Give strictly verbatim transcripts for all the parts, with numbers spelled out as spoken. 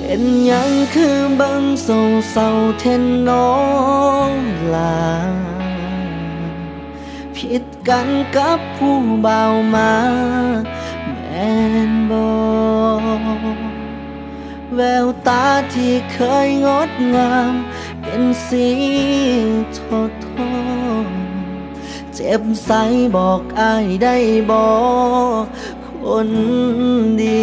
เป็นยังคือบังเศร้าเศร้าเทนน้องลาผิดกันกับผู้บ่าวมาแม่นบ่แววตาที่เคยงดงามเป็นสีทอทอเจ็บใสบอกอายได้บ่คนดี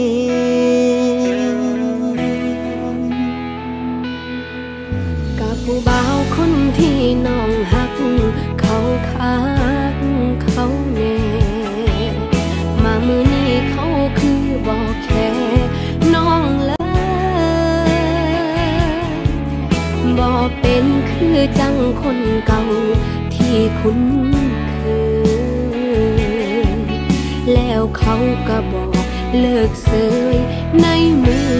กับผู้บ่าวคนที่น้องหักเขาคักเขาแน่มามือนี้เขาคือบอกแค่น้องเลยบอกเป็นคือจังคนเก่าที่คุ้นเคยแล้วเขาก็บอกเลิกเสยในมือ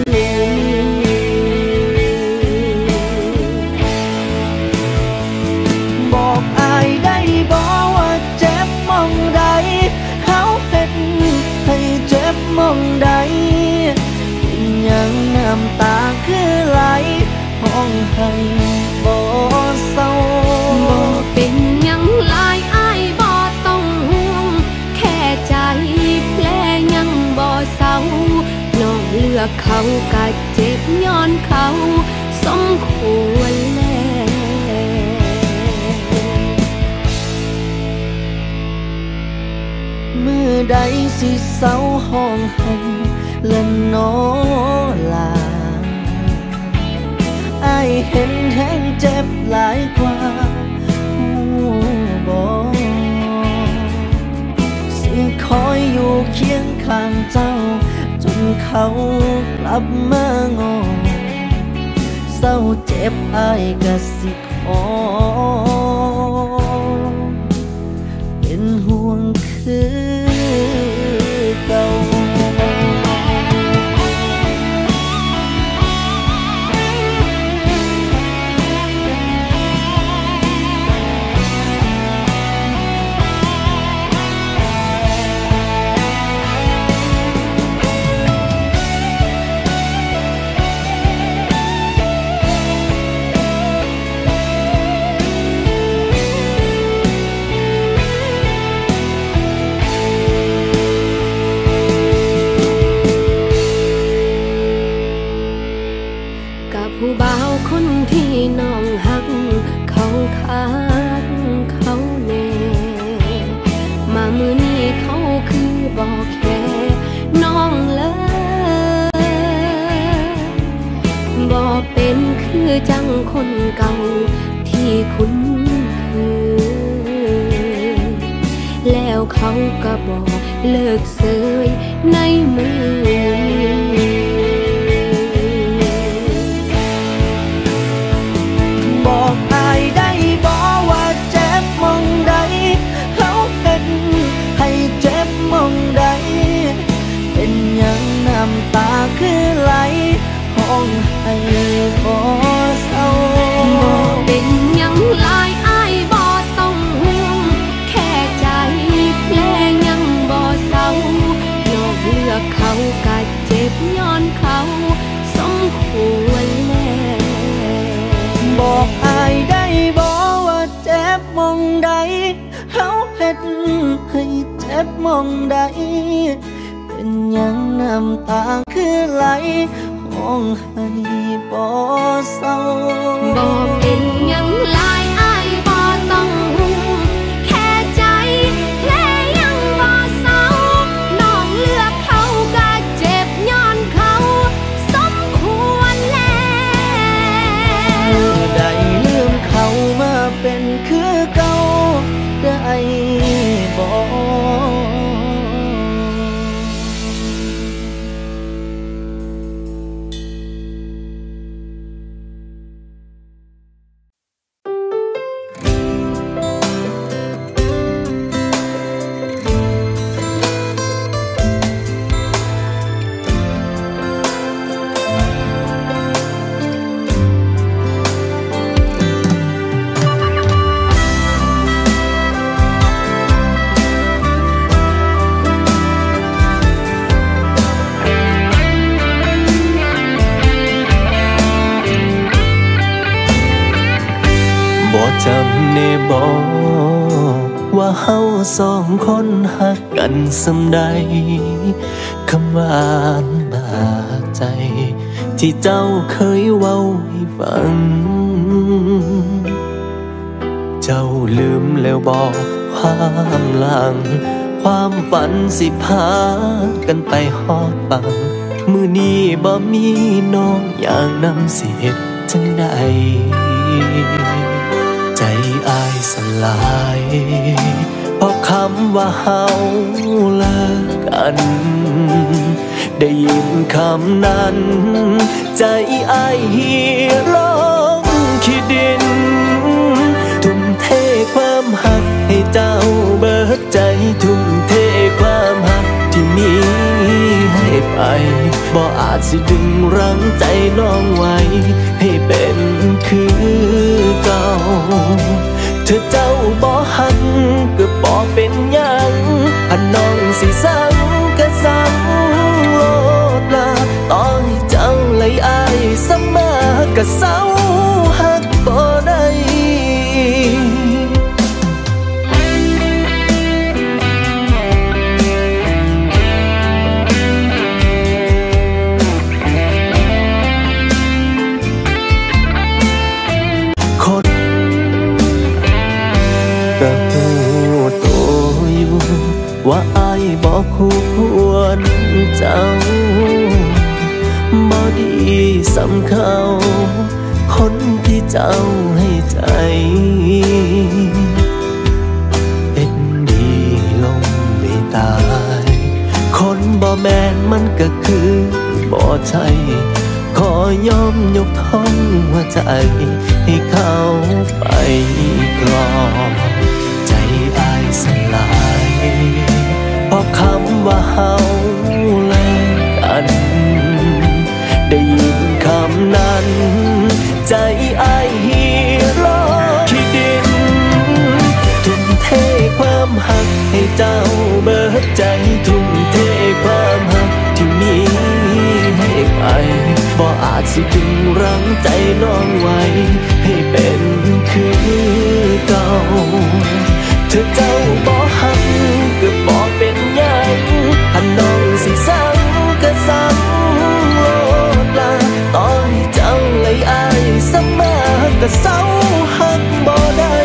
บอกอายได้บอกว่าเจ็บมองใดเขาเห็นให้เจ็บมองใดเป็นยังน้ำตาคือไหลห้องให้บ่เศร้าบ่เป็นยังลายอายบ่ต้องห่วงแค่ใจแผลยังบ่เศร้าน้องเลือกเขาก็เจ็บย้อนเขาสมควรแล้วมือใดสิเศร้าห้องให้และน้อลาอายเห็นแห้งเจ็บหลายกว่าผู้บอกสิคอยอยู่เคียงข้างเจ้าจนเขากลับมางอเศร้าเจ็บอายก็สิขอเป็นห่วงคือเก่าผู้บ่าวคนที่น้องหักเขาคักเขาแน่มามือนี้เขาคือบอกแค่น้องเลยบอกเป็นคือจังคนเก่าที่คุ้นเคยแล้วเขาก็บอกเลิกเสยในมือบอกอายได้บอกว่าเจ็บมองใดเขาเป็นให้เจ็บมองใดเป็นยังน้ำตาคือไหลห้องให้บ่เศร้าบอกเป็นยังลายอายบ่ต้องห่วงแค่ใจแผลยังบ่เศร้าน้องเลือกเขาก็เจ็บย้อนเขาสมควรแล้วบอกอายได้บอกว่าเจ็บมองใดเขาเห็นให้เจ็บมองใดเป็นยังน้ำตาคือไหลห้องให้บ่เศร้าบอกเป็นยังลายอายบ่ต้องห่วงแค่ใจแผลยังบ่เศร้าน้องเลือกเขาก็เจ็บย้อนเขาสมควรแล้วเมื่อใดลืมเขามาเป็นคือเก่าได้บอกจำแน่บ่ว่าเฮาสองคนหักกันส่ำใดคำหวานบาดใจที่เจ้าเคยเว้าให้ฟังเจ้าลืมแล้วบอกความหลังความฝันสิพากันไปฮอดฟังมื้อนี้บ่มีน้องอย่างนำสิเฮ็ดจังใดใจอ้ายสลายเพราะคำว่าเฮาเลิกกันได้ยินคำนั้นใจอ้ายเหี่ยลงขี้ดินทุ่มเทความหักให้เจ้าเบิดใจทุ่มเทความหักที่มีให้ไปบ่อาจสิดึงรั้งใจน้องไว้ให้เป็นคือเก่าเธอเจ้าบ่หักก็บ่เป็นหยังอันน้องสิสั่งก็สั่งโลดละต่อให้เจ้าเลยอายเสมอก็เศร้าหักบ่ได้ว่าอายบ่ควรเจ้าบ่ดีสำเขาคนที่เจ้าให้ใจเป็นดีลงไม่ตายคนบ่แม่นมันก็คือบ่ใช่ขอยอมยกท้องหัวใจให้เขาไปกรองใจอายสลายเพราะคำว่าเฮาเลิกกันได้ยินคำนั้นใจอ้ายเหี่ยลงขี้ดินทุ่มเทความหักให้เจ้าเบิดใจทุ่มเทความหักที่มีให้ไปบ่อาจสิดึงรั้งใจน้องไว้ให้เป็นคือเก่าเธอเจ้าบ่หักก็บ่เป็นหยังอันน้องสิสั่งก็สั่งโลดละต่อให้เจ้าเลยอายเสมอก็เศร้าหักบ่ได้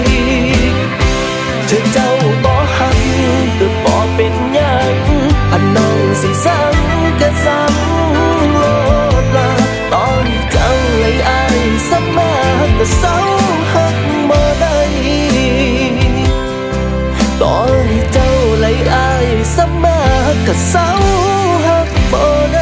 เธอเจ้าบ่หักก็บ่เป็นหยังอันน้องสิสั่งก็สั่งโลดละต่อให้เจ้าเลยอายเสมอก็เศร้าหักบ่ได้ต่อให้เจ้าเลยอายเสมอก็เศร้าหักบ่ได้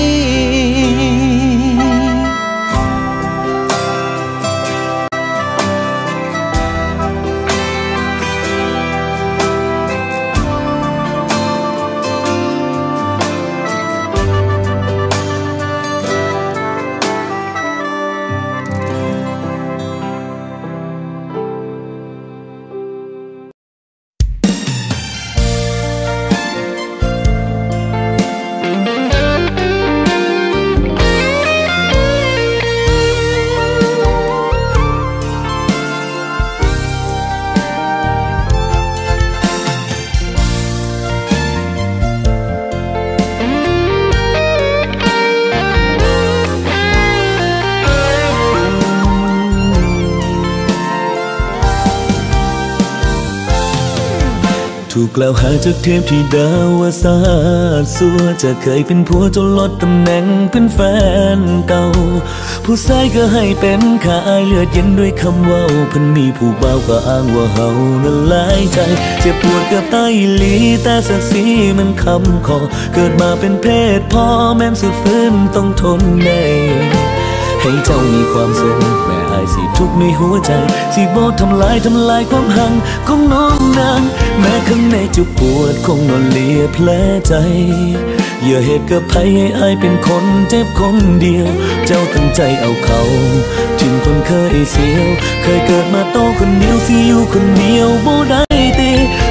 ถูกกล่าวหาจากเทพที่ดาวว่าสาสัวจะเคยเป็นผัวจนลดตำแหน่งเป็นแฟนเก่าผู้ชายก็ให้เป็นข้าอายเลือดเย็นด้วยคำว่าเพิ่นมีผู้บ่าวก็อ้างว่าเฮานั้นหลายใจเจ็บปวดกับตายอีหลีแต่ศักดิ์ศรีมันคำขอเกิดมาเป็นเพศพ่อแม่นสุดฝืนต้องทนในให้เจ้ามีความสุขแม่อายสิทุกข์ในหัวใจสิบ่ทำลายทำลายความหังของน้องนางแม้ข้างในจะปวดคงนอนเลียแผลใจอย่าเหตุกับภัยให้อายเป็นคนเจ็บคนเดียวเจ้าตั้งใจเอาเขาทิ้งคนเคยเสียวเคยเกิดมาโตคนเดียวสิอยู่คนเดียวบ่ได้ติลูกผู้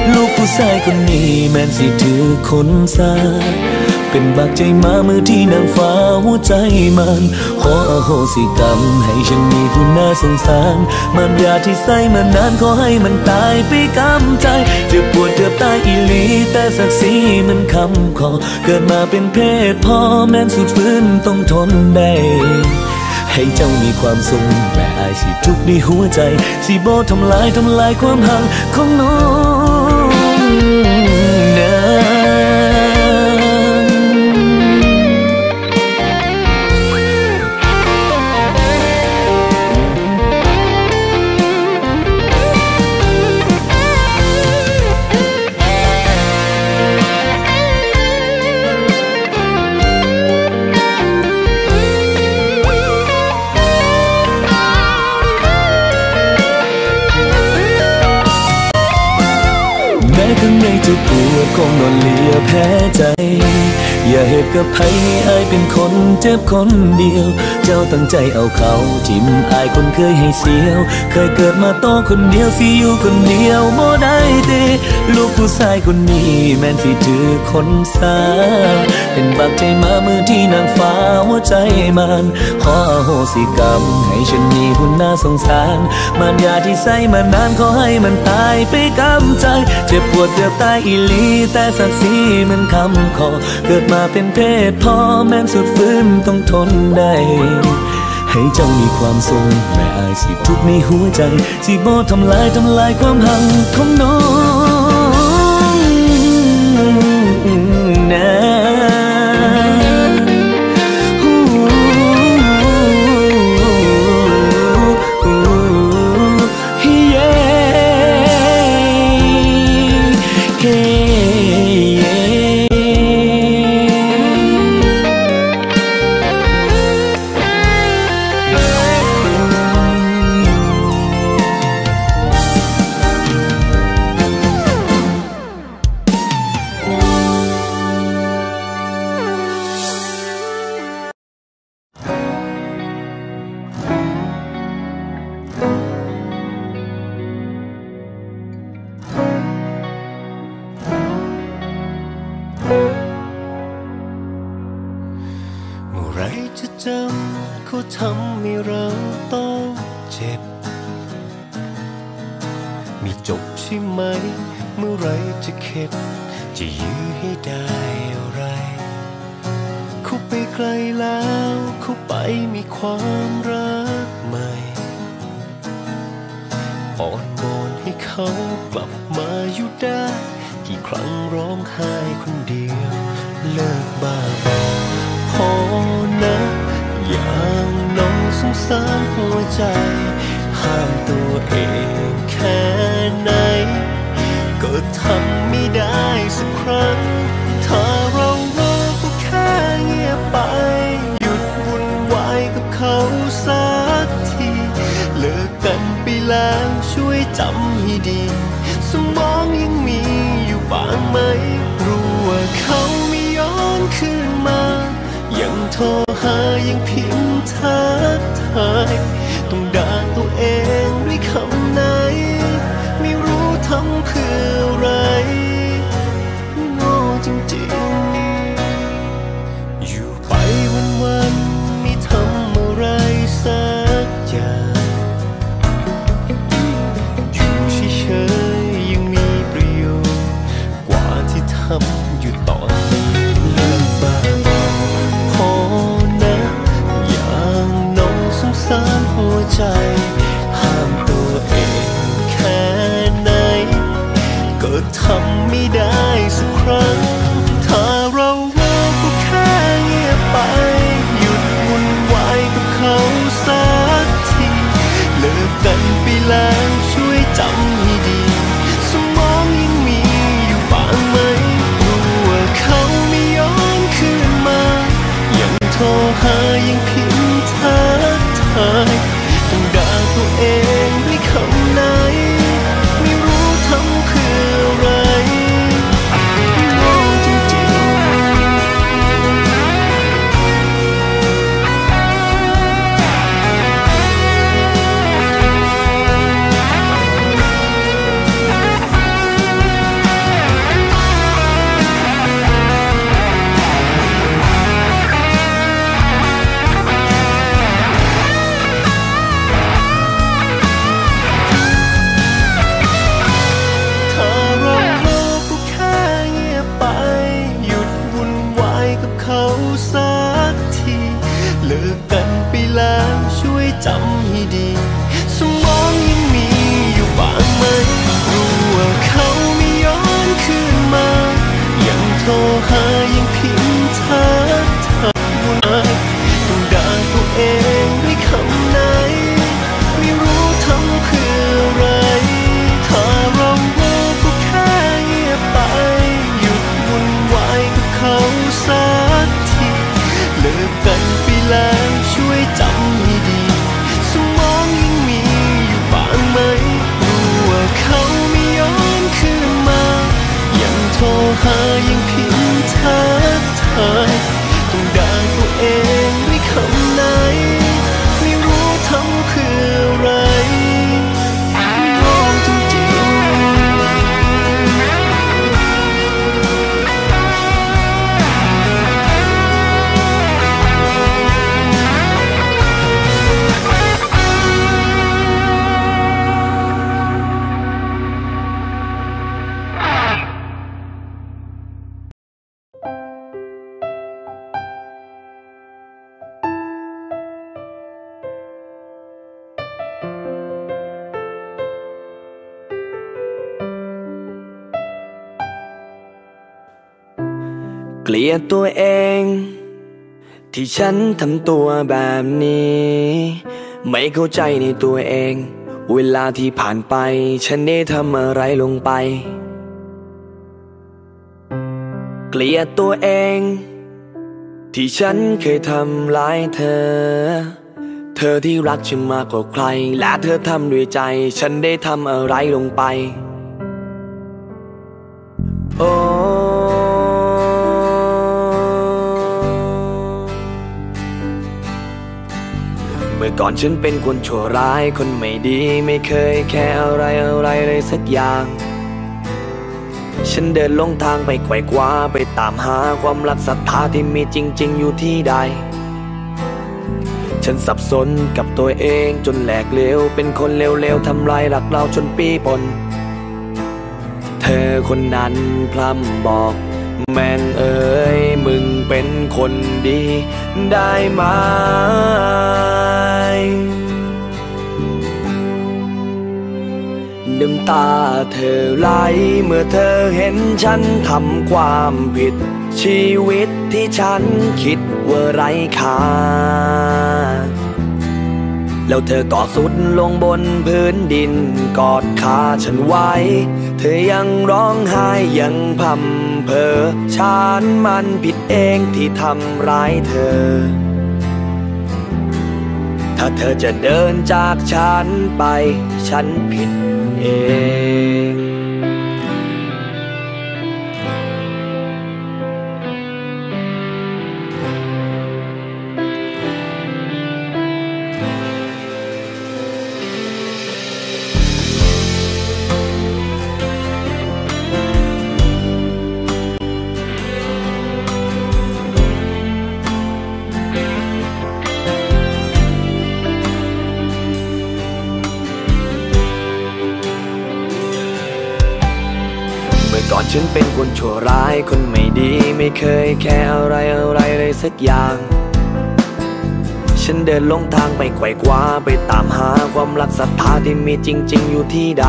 ผู้ชายคนนี้แม่นสิถือคนซาเป็นบักใจมามือที่นางฟ้าหัวใจมันขออโหสิกรรมให้ฉันมีผู้น่าสงสารมันยาที่ใส่มานานขอให้มันตายไปกำใจเจ็บปวดเจ็บตายอีหลีแต่ศักดิ์ศรีมันคำขอเกิดมาเป็นเพศพ่อแม่นสุดฝืนต้องทนได้ให้เจ้ามีความสุขแม่อายสิทุกข์ในหัวใจสิบ่ทำลายทำลายความหักของน้องนะข้างในจะปวดคงนอนเลียแพ้ใจอย่าเหตุกับภัยให้อายเป็นคนเจ็บคนเดียวเจ้าตั้งใจเอาเขาทิมอายคนเคยให้เสียวเคยเกิดมาโตคนเดียวสิอยู่คนเดียวบ่ได้เดลูกผู้ชายคนนี้แม่นสิถือคนสาเป็นบักใจมามือที่นางฟ้าหัวใจมันขออโหสิกรรมให้ฉันมีผู้น่าสงสารมันยาที่ใส่มานานขอให้มันตายไปกำใจเจ็บปวดเกือบตายอีหลีแต่ศักดิ์ศรีมันคำขอเกิดมาเป็นเพศพ่อแม่นสุดฝืนต้องทนได้ให้เจ้ามีความสุขแม่อายสิทุกข์ในหัวใจสิบ่ทำลายทำลายความหักของน้องนะทำให้เราต้องเจ็บมีจบใช่ไหมเมื่อไรจะเข็ดจะยื้อให้ได้อะไรเขาไปไกลแล้วเขาไปมีความรักใหม่อ่อนวอนให้เขากลับมาอยู่ได้กี่ครั้งร้องไห้คนเดียวเลิกบ้าบอพอนะอย่างน้องสงสารหัวใจห้ามตัวเองแค่ไหนก็ทำไม่ได้สักครั้งถ้าเราเลิกก็แค่เงียบไปหยุดวุ่นวายกับเขาสักทีเลิกกันไปแล้วช่วยจำให้ดีสมองยังมีอยู่บ้างไหมรู้ว่าเขาไม่ย้อนคืนมายังโทรหายังพิมพ์ทักทายต้องด่าตัวเองด้วยคำไหนไม่รู้ทำเพื่ออะไรโง่จริงๆอยู่ไปวันๆไม่ทำอะไรสักอย่างอยู่เฉยๆยังมีประโยชน์กว่าที่ทำอยู่ตอนนี้เลิกบ้าพอนะอย่างน้องสงสารหัวใจห้ามตัวเองแค่ไหนก็ทำไม่ได้สักครั้งถ้าเราเลิกก็แค่เงียบไปหยุดวุ่นวายกับเขาสักทีเลิกกันไปแล้วช่วยจำให้ดีสมองยังมีอยู่บ้างไหมรู้ว่าเขาไม่ย้อนคืนมายังโทรหายังพิมพ์ทักทายต้องด่าตัวเองด้วยคำไหนไม่รู้ทำเพื่ออะไรโง่จริงๆเกลียดตัวเองที่ฉันทำตัวแบบนี้ไม่เข้าใจในตัวเองเวลาที่ผ่านไปฉันได้ทำอะไรลงไปเกลียดตัวเองที่ฉันเคยทำร้ายเธอเธอที่รักฉันมากกว่าใครและเธอทำด้วยใจฉันได้ทำอะไรลงไปโอ้เมื่อก่อนฉันเป็นคนชั่วร้ายคนไม่ดีไม่เคยแค่อะไรอะไรเลยสักอย่างฉันเดินลงทางไปไขว่คว้าไปตามหาความรักศรัทธาที่มีจริงๆอยู่ที่ใดฉันสับสนกับตัวเองจนแหลกเหลวเป็นคนเลวๆทำลายรักเราจนปีปนเธอคนนั้นพร่ำบอกแม่งเอ๋ยมึงเป็นคนดีได้ไหมน้ำตาเธอไหลเมื่อเธอเห็นฉันทำความผิดชีวิตที่ฉันคิดว่าไร้ค่าแล้วเธอก็สุดลงบนพื้นดินกอดขาฉันไว้เธอยังร้องไห้ยังพำเพ้อฉันมันผิดเองที่ทำร้ายเธอถ้าเธอจะเดินจากฉันไปฉันผิดเองก่อนฉันเป็นคนชั่วร้ายคนไม่ดีไม่เคยแค่อะไรอะไรเลยสักอย่างฉันเดินลงทางไปไขว่คว้าไปตามหาความรักศรัทธาที่มีจริงๆอยู่ที่ใด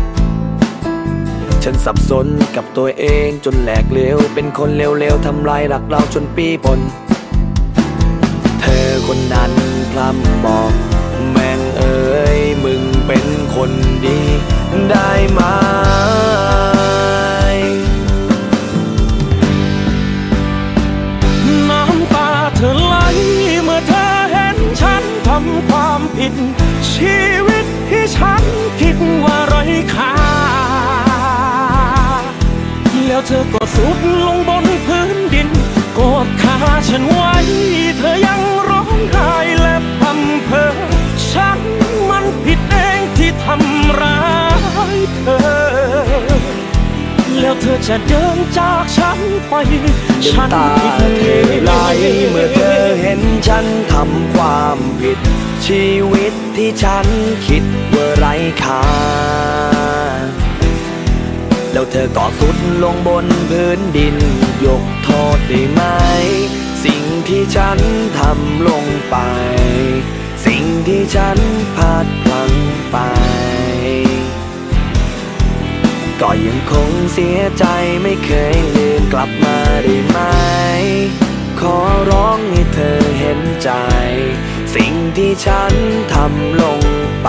ฉันสับสนกับตัวเองจนแหลกเหลวเป็นคนเลวๆทำลายรักเราจนปีปนเธอคนนั้นพร่ำบอกแม่งเอ๋ยมึงเป็นคนดีได้ไหมเธอไหลเมื่อเธอเห็นฉันทำความผิดชีวิตที่ฉันคิดว่าไร้ค่าแล้วเธอก็สุดลงบนพื้นดินกอดขาฉันไว้เธอยังร้องไห้และพำเพ้อฉันมันผิดเองที่ทำร้ายเธอแล้วเธอจะเดินจากฉันไปฉันผิดเองไหลเมื่อเธอเห็นฉันทำความผิดชีวิตที่ฉันคิดว่าไร้ค่าแล้วเธอก็สุดลงบนพื้นดินยกโทษได้ไหมสิ่งที่ฉันทำลงไปสิ่งที่ฉันพลาดพลั้งไปก็ยังคงเสียใจไม่เคยลืมกลับมาได้ไหมขอร้องให้เธอเห็นใจสิ่งที่ฉันทำลงไป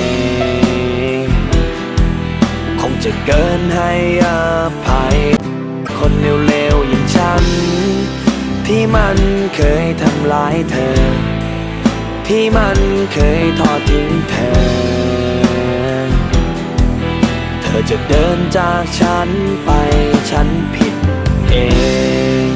คงจะเกินให้อภัยคนเลวๆอย่างฉันที่มันเคยทำร้ายเธอที่มันเคยทอดทิ้งเธอเธอจะเดินจากฉันไปฉันผิดเอง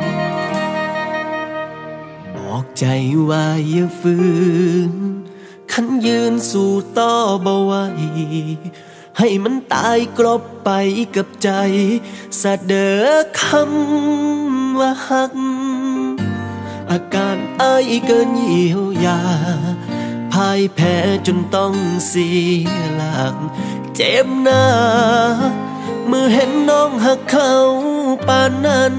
ใจว่าอย่าฝืนขันยืนสู่ต่อบ่ไหวให้มันตายกลบไปกับใจสะเดอคำว่าหักอาการอายเกินเยียวยาพ่ายแพ้จนต้องเสียหลักเจ็บหน้าเมื่อเห็นน้องหักเขาปานนั้น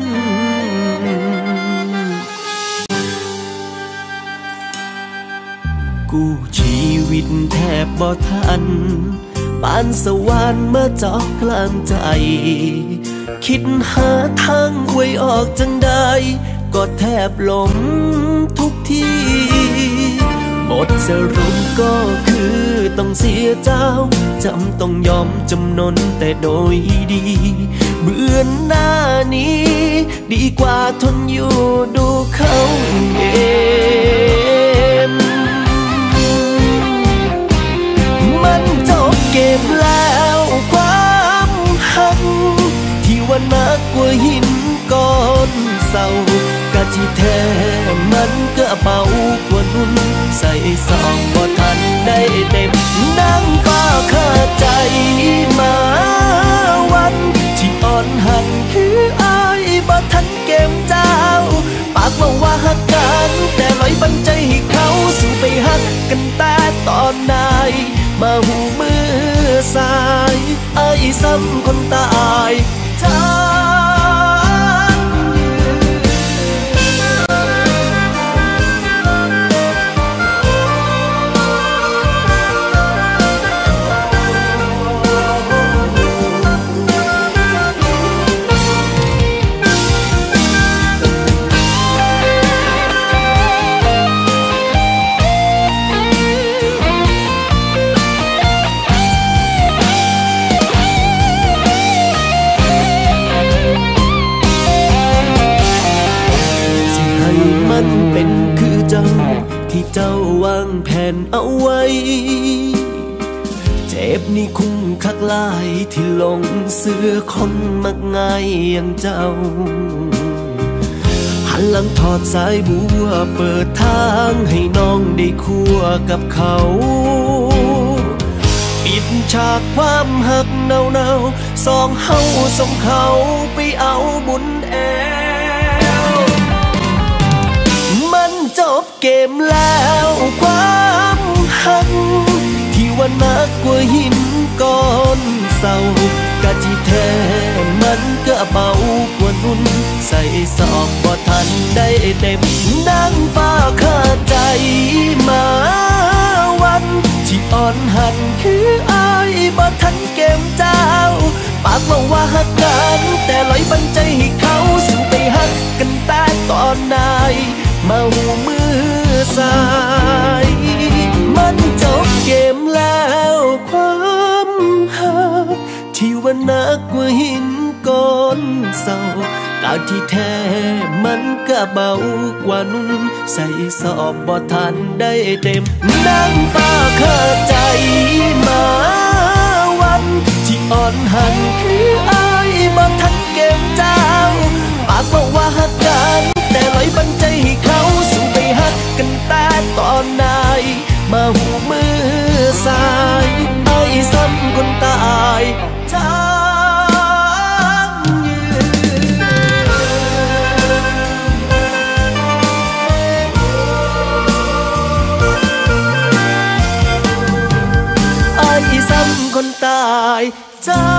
กู้ชีวิตแทบบ่ทันปานสวรรค์มาเจาะกลางใจคิดหาทางไว้ออกจังใดก็แทบล้มทุกทีบทสรุปก็คือต้องเสียเจ้าจำต้องยอมจำนนแต่โดยดีเบื่อหน้านี้ดีกว่าทนอยู่ดูเขาเองมันจบเกมแล้วความหักที่ว่านักกว่าหินก้อนเศร้ากะที่แท้มันก็เบากว่านุ่นใส่ซองบ่ทันได้เต็มนั่งฟ้าคาใจมาวันที่อ่อนหันคืออายบ่ทันเกมเจ้าปากว่าว่าหักกันแต่ลอยบันใจให้เขาสู่ไปหักกันแต่ตอนไหนมาหูมือสายอายซ้ำคนตายจ้าเป็นคือเจ้าที่เจ้าวางแผนเอาไว้เจ็บนี่คุ้มคักลายที่ลงเสื้อคนมักง่ายอย่างเจ้าหันหลังถอดสายบัวเปิดทางให้น้องได้คั่วกับเขาปิดฉากความหักเนาๆสองเฮาส่งเขาไปเอาบุญแอจบเกมแล้วความหักที่ว่านักกว่าหินก้อนเศร้ากะที่แท้มันก็เบากว่านุ่นใส่ซอกบ่ทันได้เต็มดังฟ้าคาใจมาวันที่อ่อนหันคืออายบ่ทันเกมเจ้าปากว่าว่าหักกันแต่ลอยบันใจให้เขาสู่ไปหักกันแต่ตอนไหนมาหูมือสายมันจบเกมแล้วความหักที่ว่านักกว่าหินก้อนเศร้ากาที่แท้มันก็เบากว่านุ่นใส่สอบบ่ทันได้เต็มนั่งฟ้าคาใจมาวันที่อ่อนหันคืออายบ่ทันเกมเจ้าปากว่าว่าหักกันแต่ลอยบันใจให้เขาสู่ไปหักกันแต่ตอนไหนมาหูมือสายไอ้ซ้ำคนตายช้ำยืนไอ้ซ้ำคนตายช้ำ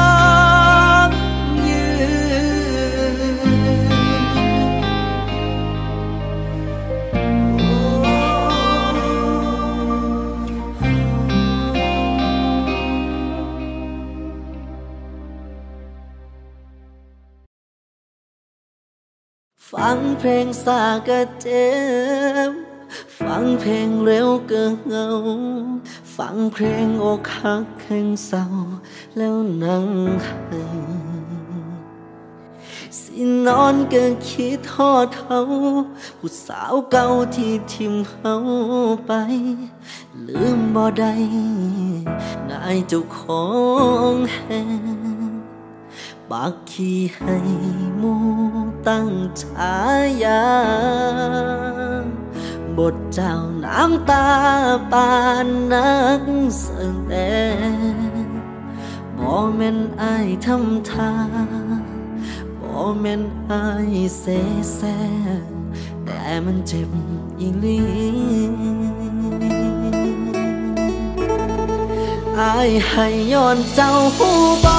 ฟังเพลงซาก็เจ็บฟังเพลงเร็วก็เหงาฟังเพลงอกหักแห่งเศร้าแล้วนั่งให้สินอนก็คิดทอดเขาผู้สาวเก่าที่ทิมเขาไปลืมบ่ได้นายเจ้าของแห่งปากขี้ให้หมู่ตั้งฉายาบทเจ้าน้ำตาปานนักแสดงบ่แม่นอ้ายทำท่าบ่แม่นอ้ายเสแสร้งแต่มันเจ็บอีหลีอ้ายให้ย้อนเจ้าหูบ่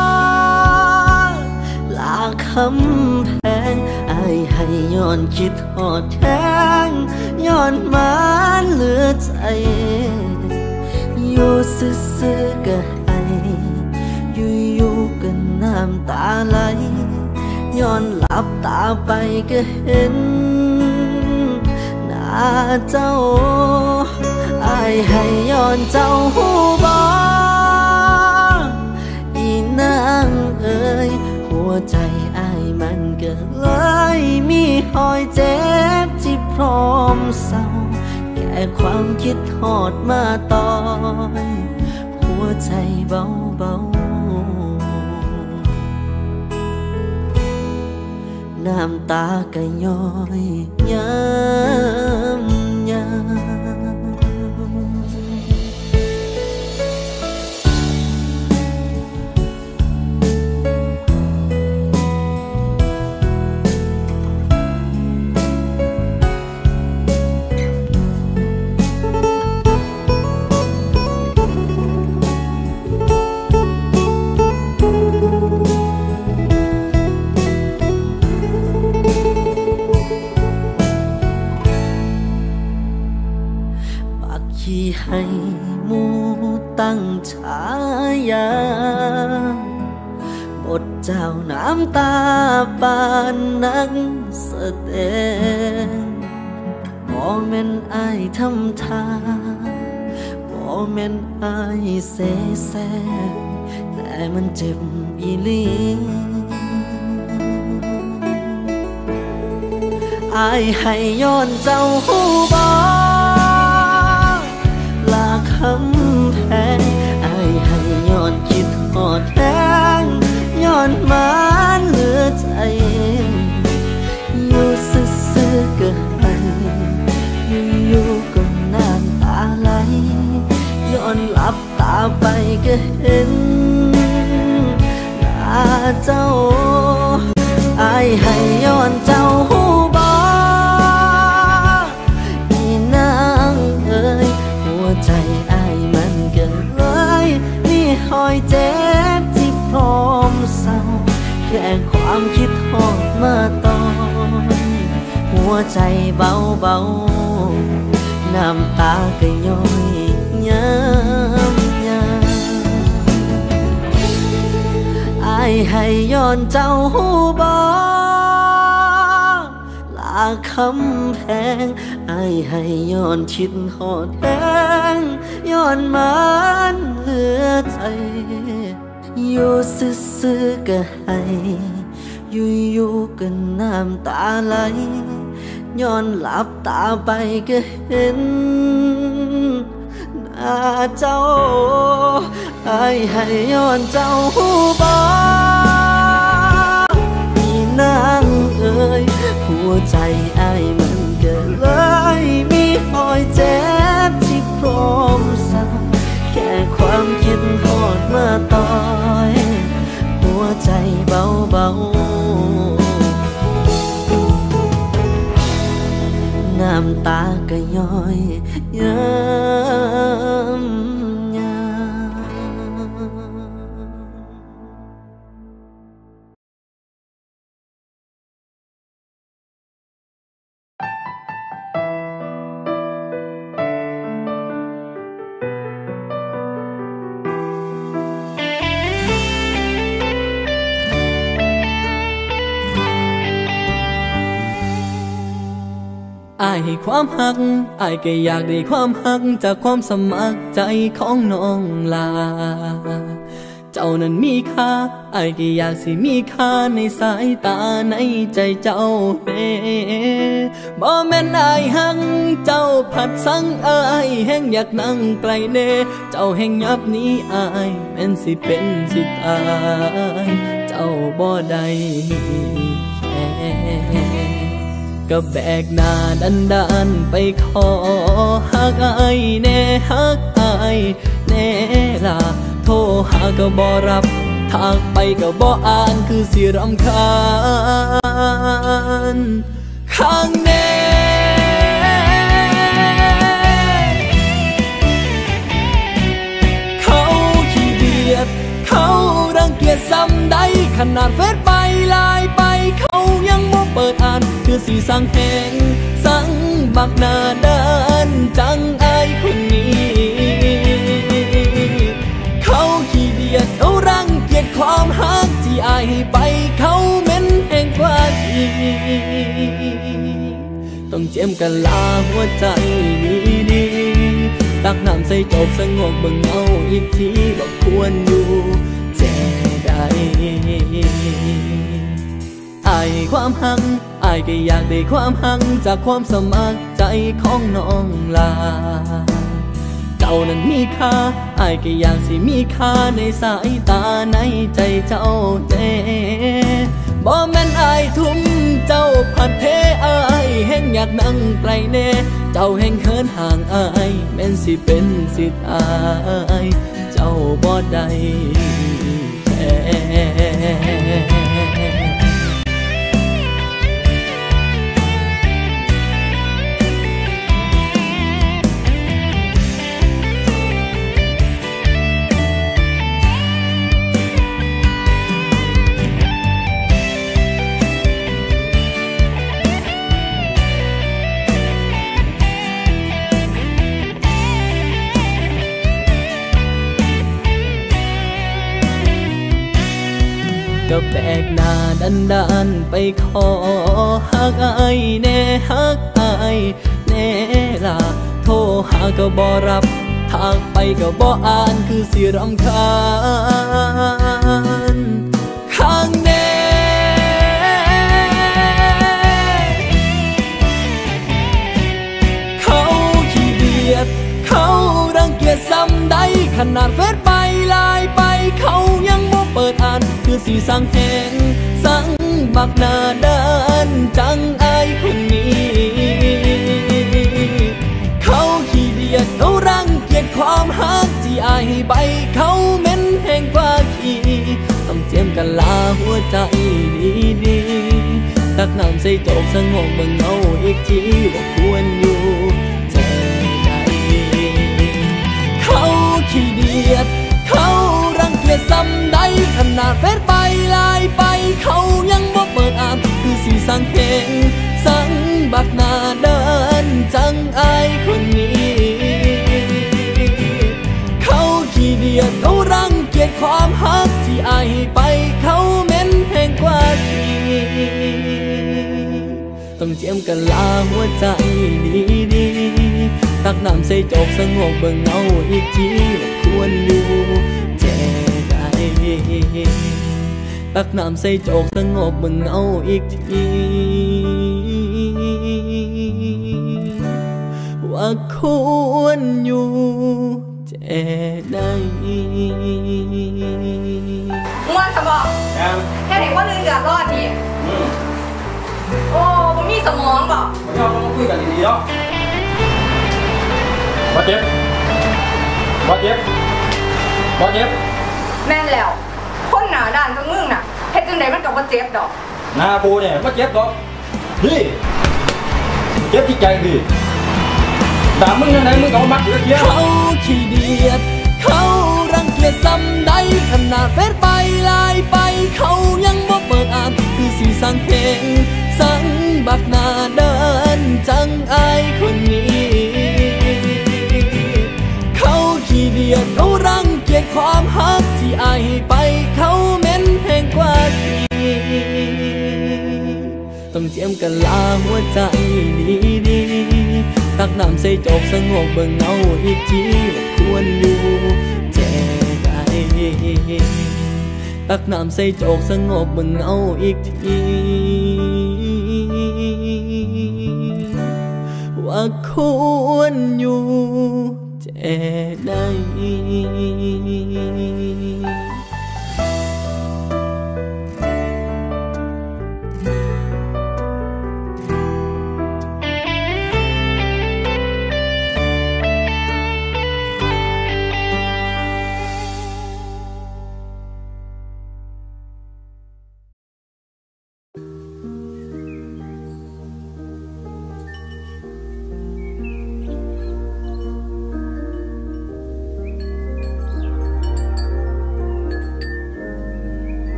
ลาคำแพงอ้ายให้ย้อนคิดหอดแทงย้อนมันเหลือใจอยู่ซื่อๆก็ให้อยู่ๆก็น้ำตาไหลย้อนหลับตาไปก็เห็นหน้าเจ้าอ้ายให้ย้อนเจ้าหูบ่อีนางเอ๋ยหัวใจอ้ายมันก็เลยมีหอยเจ็บที่พร้อมเศร้าแค่ความคิดหอดมาต่อยหัวใจเบาเบาน้ำตาก็ย้อยย้ำย้ำให้หมู่ตั้งฉายาบทเจ้าน้ำตาปานนักแสดงบ่แม่นอ้ายทำท่าบ่แม่นอ้ายเสแสร้งแต่มันเจ็บอีหลีอ้ายให้ย้อนเจ้าหูบ่คำแพงอ้ายให้ย้อนคิดหอดแทงย้อนมันเหลือใจอยู่ซื่อๆก็ให้อยู่ๆก็น้ำตาไหลย้อนหลับตาไปก็เห็นหน้าเจ้าอ้ายให้ย้อนเจ้าหูบ่อีนางเอ๋ยใจอ้ายมันก็เลยมีหอยเจ็บที่พร้อมเศร้าแค่ความคิดหอดมาตอนหัวใจเบาเบาน้ำตาก็ย้อยย้ำย้ำอ้ายให้ย้อนเจ้าหูบ่คำแพงอ้ายให้ย้อนคิดหอดแทงย้อนมันเหลือใจอยู่ซื่อๆก็ให้อยู่ๆก็น้ำตาไหลย้อนหลับตาไปก็เห็นหน้าเจ้าอ้ายให้ย้อนเจ้าหูบ่อีนางเอ๋ยหัวใจอ้ายมันก็เลยมีหอยเจ็บที่พร้อมเศร้าแค่ความคิดหอดมาต่อยหัวใจเบาเบาน้ำตาก็ย้อยย้ำย้ำอ้ายให้ความหักอ้ายก็อยากได้ความหักจากความสมัครใจของน้องลาเจ้านั้นมีค่าอ้ายก็อยากสิมีค่าในสายตาในใจเจ้าเด้บ่แม่นอ้ายหักเจ้าผัดสั่งอ้ายแห่งอยากนั่งไกลเน่เจ้าแห่งยับนี้อ้ายแม่นสิเป็นสิตายเจ้าบ่ได้แค่ก็แบกหน้าดันดันไปขอฮักอายแน่ฮักอายแน่ล่ะโทรหาก็บ่รับทางไปก็บ่อ่านคือสิรำคาญข้างแน่เขาขี้เดียดเขารังเกียจซ้ำใดขนาดเฟซไปไลน์ไปเขายังบ่เปิดอ่านคือสีสังแหงสังบักหน้าด้านจังอายคนนี้เขาขี้เดียดเขารังเกียจความฮักที่อายให้ไปเขาเหม็นแห่งกว่าที่ต้องเจ็บกันลาหัวใจดีๆตักน้ำใส่โจกสงบเบิ่งเอาอีกทีบอกควรอยู่แจ่ใดอายความหักอายก็อยากได้ความหักจากความสมัครใจของน้องลาเจ้านั้นมีค่าอายก็อยากสิมีค่าในสายตาในใจเจ้าเจบ่แม่นอายทุ่มเจ้าผัดเทอายแห่งอยากนั่งไกลแน่เจ้าแห่งเหินห่างอายแม่นสิเป็นสิทธิ์อายเจ้าบ่ได้แค่ก็แบกหน้าดันดันไปขอฮักอายแน่ฮักอายแน่ล่ะโทรหาก็บ่รับทางไปก็บ่อ่านคือสิรำคาญข้างแน่เขาขี้เดียดเขารังเกียจซ้ำใดขนาดเฟซไปไลน์ไปเขายังบ่เปิดอ่านคือสีสังแหงสังบักหน้าด้านจังอายคนนี้เขาขี้เดียดเขารังเกียจความฮักที่อายให้ไปเขาเหม็นแห่งกว่าขี้ต้องเจียมกันลาหัวใจดีๆตักน้ำใส่โจกสงบเบิ่งเอาอีกทีว่าควรอยู่แจ่ใดเขาขี้เดียดเขารังเกียจซ้ำใดขนาดเฟซไปไลน์ไปเขายังบ่เปิดอ่านคือสีสังแหงสังบักหน้าเดินจังอายคนนี้เขาขี้เดียดเขารังเกียจความฮักที่อายให้ไปเขาเหม็นแห่งกว่าที่ต้องเจียมกันลาหัวใจดีๆตักน้ำใส่โจกสงบเบิ่งเอาอีกทีว่าควรอยู่แจ่ใดตักน้ำใส่โจกสงบเบิ่งเอาอีกทีว่าควรอยู่แจ่ใดม่วนสมองแค่ไหนว่าลืมเดือดร้อนนี่โอ้มันมีสมองบอกเราต้องคุยกันดีๆเนาะบอสเจ็บบอสเจ็บบอสเจ็บแม่นแล้วคนหนาด่านทั้งมึงน่ะเฮ็ดจังไดมันกับว่าเจ็บดอกหน้าปูเนี่ยบอสเจ็บดอกนี่เจ็บที่ใจดิด่ามึงยังไงมึงเอามัดอยู่เที่ยวเขาขี้เดียดเขารังเกียจซ้ำใดขนาดเฟซไปไลน์ไปเขายังบ่เปิดอ่านคือสีสังแหงสังบักหน้าเดินจังอายคนนี้เขาขี้เดียดเขารังเกียจความฮักที่อายให้ไปเขาเหม็นแห่งกว่าที่ต้องเจียมกันลาหัวใจดีๆตักน้ำใส่โจกสงบเบิ่งเอาอีกทีว่าควรอยู่แจ่ใดตักน้ำใส่โจกสงบเบิ่งเอาอีกทีว่าควรอยู่แจ่ใด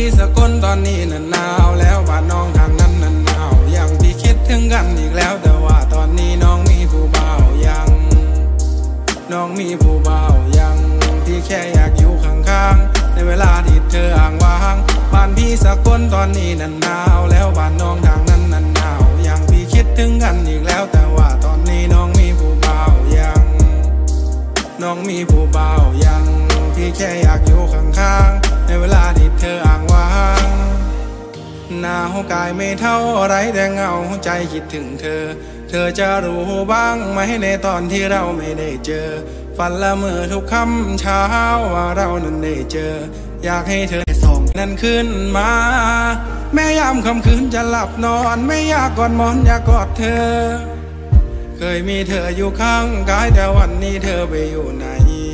พี่สกลตอนนี้น่ะหนาวแล้วบ้านน้องทางนั้นน่ะหนาวยังพี่คิดถึงกันอีกแล้วแต่ว่าตอนนี้น้องมีผู้บ่าวยังน้องมีผู้บ่าวยังที่แค่อยากอยู่ข้างๆในเวลาที่เธออ้างว้างบ้านพี่สกลตอนนี้น่ะหนาวแล้วบ้านน้องทางนั้นน่ะหนาวยังพี่คิดถึงกันอีกแล้วแต่ว่าตอนนี้น้องมีผู้บ่าวยังน้องมีผู้บ่าวยังที่แค่อยากอยู่ข้างๆในเวลาที่เธออ้างว้างหนาวกายไม่เท่าไรแต่เงาใจคิดถึงเธอเธอจะรู้บ้างไหมในตอนที่เราไม่ได้เจอฝันละเมอทุกค่ำเช้าว่าเรานั้นได้เจออยากให้เธอส่งนั้นขึ้นมาแม้ยามค่ำคืนจะหลับนอนไม่อยากกอดหมอนอยากกอดเธอเคยมีเธออยู่ข้างกายแต่วันนี้เธอไปอยู่ไหน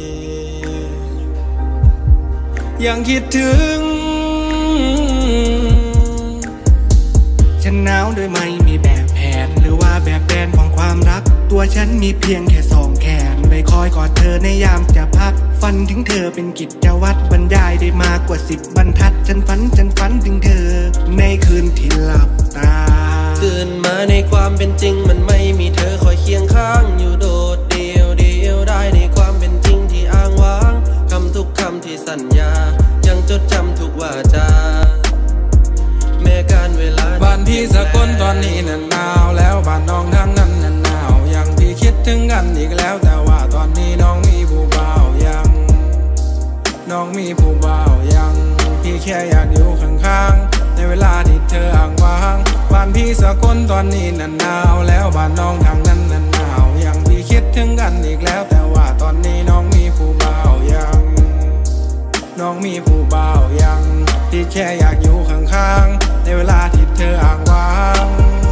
ยังคิดถึงฉันหนาวโดยไม่มีแบบแผนหรือว่าแบบแผนของความรักตัวฉันมีเพียงแค่สองแขนไปคอยกอดเธอในยามจะพักฝันถึงเธอเป็นกิจวัตรบรรยายได้มากกว่าสิบบรรทัดฉันฝันฉันฝันถึงเธอในคืนที่หลับตาตื่นมาในความเป็นจริงมันไม่มีเธอคอยเคียงข้างอยู่โดดเดียวเดียวได้ในความเป็นจริงที่อ้างว้างคำทุกคำที่สัญญายังจดจำทุกวาจาแม้การเวลาบ้านพี่สกลตอนนี้น่ะหนาวแล้วบ้านน้องทางนั้นน่ะหนาวยังพี่คิดถึงกันอีกแล้วแต่ว่าตอนนี้น้องมีผู้บ่าวยังน้องมีผู้บ่าวยังพี่แค่อยากอยู่ข้างๆในเวลาที่เธออ้างว้างบ้านพี่สกลตอนนี้น่ะหนาวแล้วบ้านน้องทางนั้นน่ะหนาวยังพี่คิดถึงกันอีกแล้วแต่ว่าตอนนี้น้องมีผู้บ่าวยังน้องมีผู้บ่าวยังที่แค่อยากอยู่ข้างๆในเวลาที่เธออ้างว้าง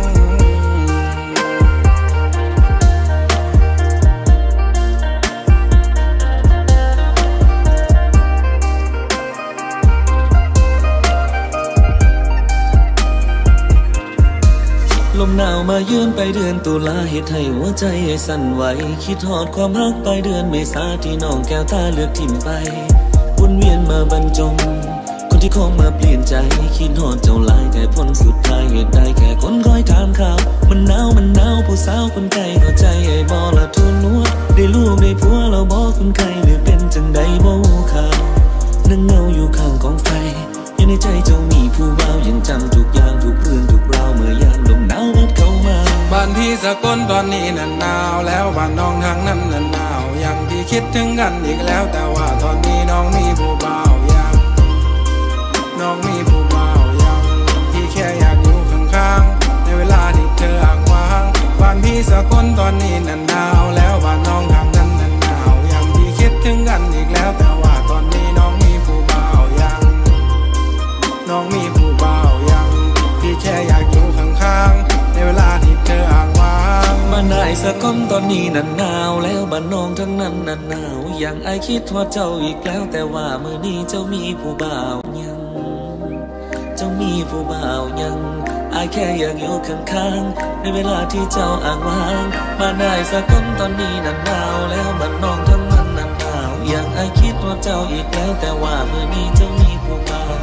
ลมหนาวมาเยือนไปเดือนตุลาเหตุให้หัวใจสั่นไหวคิดฮอดความรักไปเดือนเมษาที่น้องแก้วตาเลือกทิ่มไปวนเวียนมาบรรจงคนที่คงมาเปลี่ยนใจคิดฮอดเจ้าลายแต่ผลสุดท้ายเหตุใดแค่คนคอยถามข่าวมันหนาวมันหนาวผู้สาวคนไกลเข้าใจไอ้บ่ละทุนนัวได้ลูกได้ผัวเราบ่คนไกลหรือเป็นจังใดบ่ข่าวนั่งเงาอยู่ข้างกองไฟยังในใจเจ้ามีผู้บ่าวยังจำทุกอย่างทุกเรื่องทุกราวเมื่อยามลมหนาวพัดเข้ามาบ้านพี่สกลตอนนี้น่ะหนาวแล้วบ้านน้องทางนั้นน่ะหนาวยังพี่คิดถึงกันอีกแล้วแต่ว่าตอนนี้น้องมีผู้บ่าวยังน้องมีผู้บ่าวยังพี่แค่อยากอยู่ข้างๆในเวลาที่เธออ้างว้างบ้านพี่สกลตอนนี้น่ะหนาวแล้วบ้านน้องทางนั้นน่ะหนาวยังพี่คิดถึงกันอีกแล้วแต่ว่าตอนนี้น้องมีผู้บ่าวยังน้องมีผู้บ่าวยังพี่แค่อยากอยู่ข้างๆในเวลาที่เธออ้างว้างบ้านนายสกลตอนนี้น่ะหนาวแล้วบ้านน้องทั้งนั้นน่ะหนาวยังไอคิดว่าเจ้าอีกแล้วแต่ว่ามื้อนี้เจ้ามีผู้บ่าวยังเจ้ามีผู้บ่าวยังอายแค่อยากอยู่ข้างๆในเวลาที่เจ้าอ้างว้างบ้านนายสกลตอนนี้น่ะหนาวแล้วบ้านน้องทั้งนั้นน่ะหนาวยังไอคิดว่าเจ้าอีกแล้วแต่ว่ามื้อนี้เจ้ามีผู้บ่าว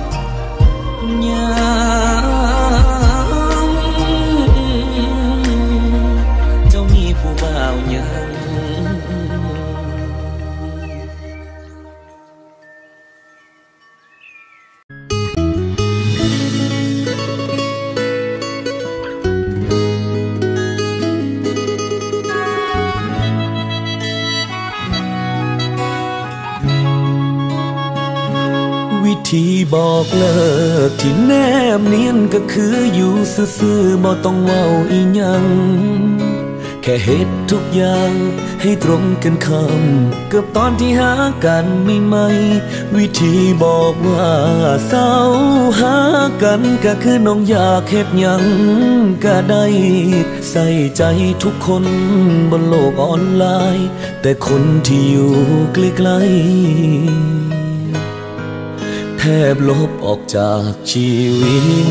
ยังเจ้ามีผู้บ่าวยังวิธีบอกเลิกที่แนบเนียนก็คืออยู่ซื่อๆบ่ต้องเว้าอีหยังแค่เฮ็ดทุกอย่างให้ตรงกันคำเกือบตอนที่หากันไม่ไหมวิธีบอกว่าเศร้าหากันก็คือน้องอยากเฮ็ดหยังก็ได้ใส่ใจทุกคนบนโลกออนไลน์แต่คนที่อยู่ใกล้ๆแทบลบออกจากชีวิต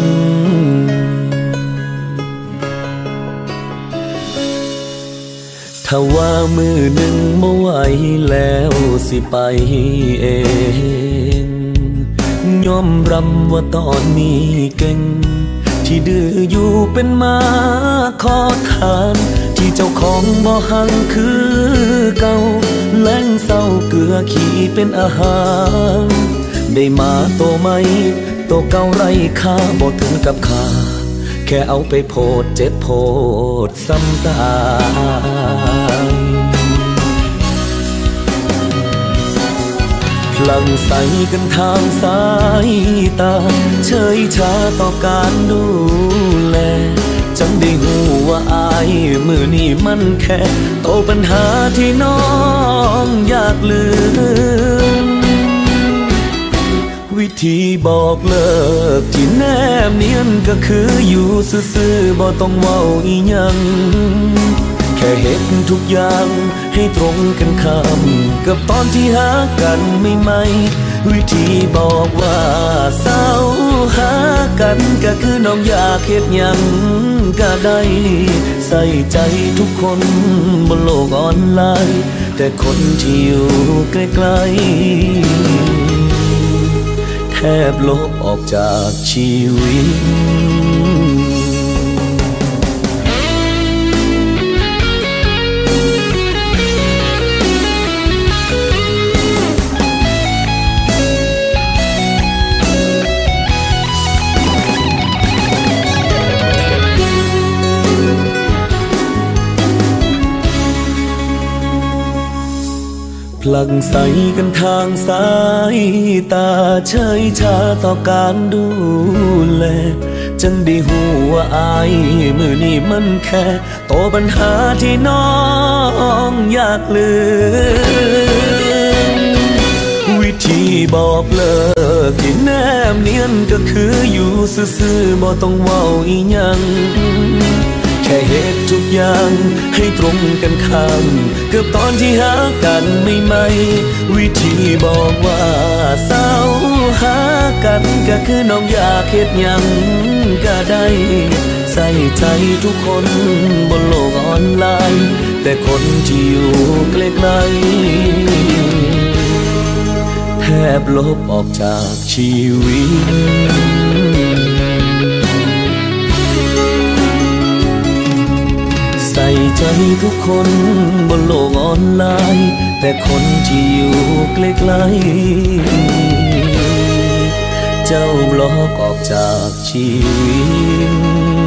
ถ้าว่ามือหนึ่งไม่ไหวแล้วสิไปเองยอมรรำว่าตอนนี้เก่งที่ดื้ออยู่เป็นมาขอทานที่เจ้าของบ่หังคือเก่าแล้งเศร้าเกลือขี้เป็นอาหารได้มาโตไหมโตเก่าไรค่าบ่ถึงกับค่าแค่เอาไปโพดเจ็บโพดซ้ำตายพลังใสกันทางสายตาเฉยชาต่อการดูแลจังได้หูว่าอายมือนี่มันแค่โตปัญหาที่น้องอยากลืมวิธีบอกเลิกที่แนบเนียนก็คืออยู่ซื่อๆบ่ต้องเว้าอีหยังแค่เฮ็ดทุกอย่างให้ตรงกันข้ามกับตอนที่หากันไม่ไม่วิธีบอกว่าเศร้าหากันก็คือน้องอยากเฮ็ดหยังก็ได้ใส่ใจทุกคนบนโลกออนไลน์แต่คนที่อยู่ใกล้ๆแทบลบออกจากชีวิตพลังใสกันทางสายตาเฉยชาต่อการดูแลจังได้หูว่าอายมือนี่มันแค่โตปัญหาที่น้องอยากลืมวิธีบอกเลิกที่แนบเนียนก็คืออยู่ซื่อๆบ่ต้องเว้าอีหยังแค่เหตุทุกอย่างให้ตรงกันข้ามกับตอนที่หากันไม่ไม่วิธีบอกว่าเศร้าหากันก็คือน้องอยากเฮ็ดหยังก็ได้ใส่ใจทุกคนบนโลกออนไลน์แต่คนที่อยู่ใกล้ๆแทบลบออกจากชีวิตใส่ใจทุกคนบนโลกออนไลน์แต่คนที่อยู่ใกล้ๆเจ้าบล็อกออกจากชีวิต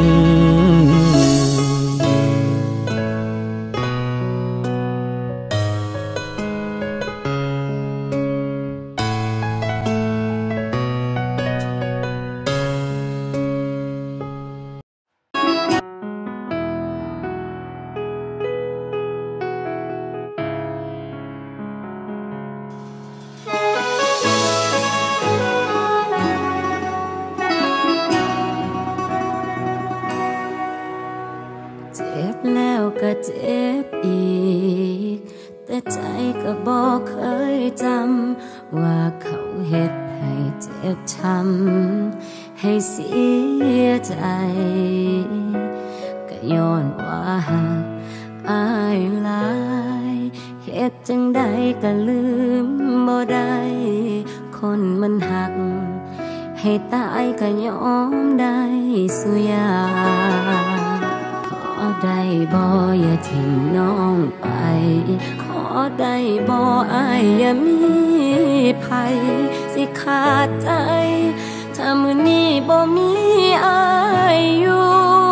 ก็เจ็บอีกแต่ใจก็บอกเคยจำว่าเขาเฮ็ดให้เจ็บช้ำให้เสียใจก็ย้อนว่าหักอายหลายเฮ็ดจังใดก็ลืมบ่ได้คนมันหักให้ตายก็ยอมได้สุยาขอได้บ่อย่าทิ้งน้องไปขอได้บ่อายอย่ามีภัยสิขาดใจถ้ามื้อนี้บ่มีอายอยู่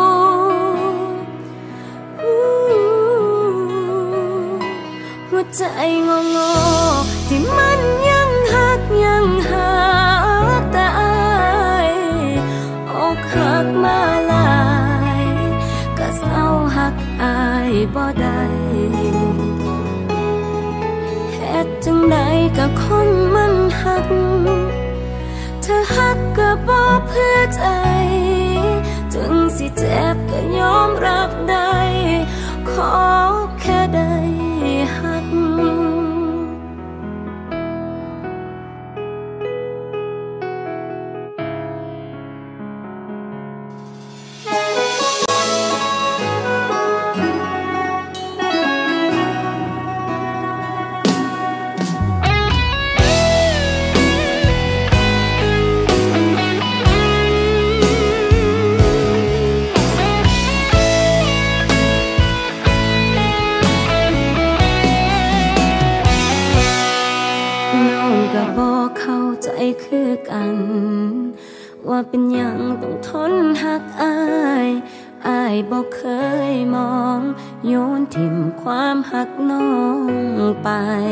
หัวใจงงๆที่มันยังหักยังหาแต่อายอกหักมาหลายก็เศร้าหักอายบ่ได้เฮ็ดจังใดกับคนมันหักเธอหักก็บ่เพื่อใจถึงสิเจ็บก็ยอมรับได้ขอแค่ได้หักคือกันว่าเป็นหยังต้องทนหักอายอายบ่เคยมองโยนถิ่มความหักน้องไป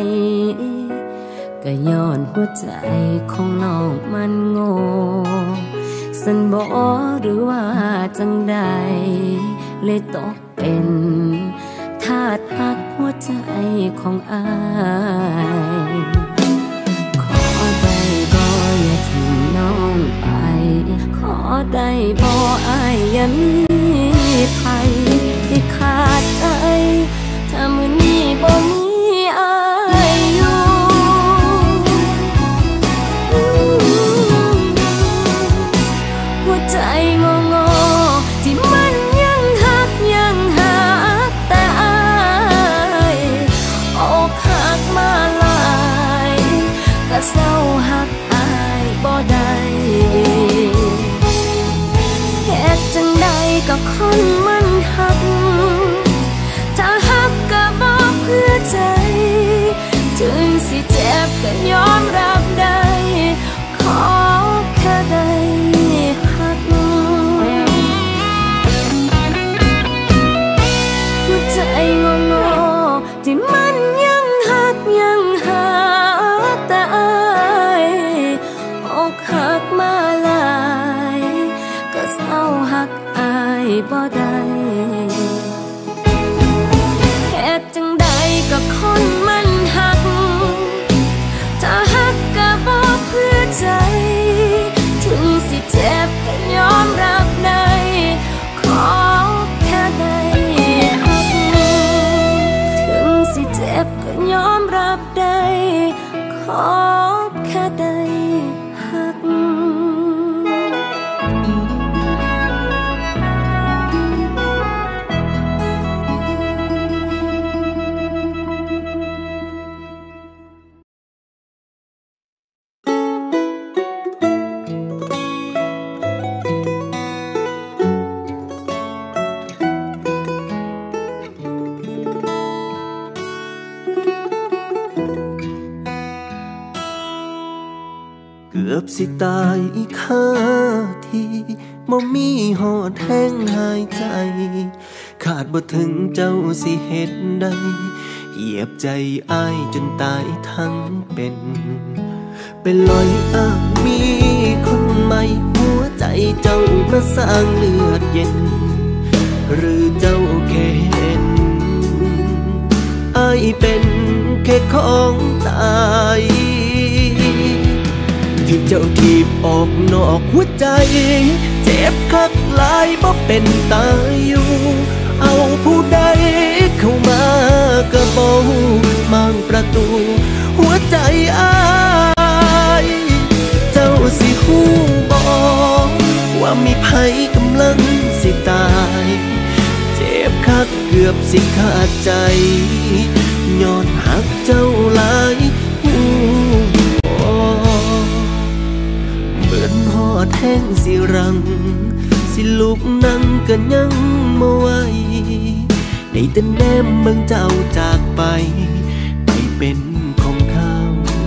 ก็ย้อนหัวใจของน้องมันโง่สันบ่หรือว่าจังใดเลยตกเป็นทาสหักหัวใจของอายขอได้บ่อย่าทิ้งน้องไปขอได้บ่อายอย่ามีภัยที่ขาดใจถ้ามื้อนี้บ่มีอายอยู่หัวใจงงๆที่มันยังหักยังหักแต่อายอกหักมาหลายก็เศร้าหักอายบ่ได้เฮ็ดจังใดก็คนมันหักถ้าหักก็บ่เพื่อใจถึงสิเจ็บก็ยอมรับได้ขอแค่ได้หักหัวใจงงๆที่มันยังหักยังหักแต่อายอกหักมาหลายก็เศร้าหักอายบ่ได้เฮ็ดจังใดก็คนมันหักถ้าหักก็บ่เพื่อใจถึงสิเจ็บก็ยอมรับได้ขอแค่ได้หักถึงสิเจ็บก็ยอมรับได้ขอแค่ได้หักเกือบสิตายอีกห้าทีบ่มีหอดแห้งหายใจขาดบ่ถึงเจ้าสิเฮ็ดได้เหยียบใจอ้ายจนตายทั้งเป็นเป็นลอยอ้างมีคนใหม่หัวใจเจ้ามาสร้างเลือดเย็นหรือเจ้าแค่เห็นอ้ายเป็นแค่ของตายที่เจ้าทีบออกนอกหัวใจเจ็บคักหลายบ่เป็นตายอยู่เอาผู้ใดเข้ามาก็บ่มางประตูหัวใจอ้ายเจ้าสิฮู้บ่ว่ามีภัยกำลังสิตายเจ็บคักเกือบสิขาดใจย้อนหักเจ้าหลายฮู้เหมือนหอดแห้งสิรังสิลุกนั่งก็ยังบ่ไหวในแต่แนมเมืองเจ้าจากไปไปเป็นของเขา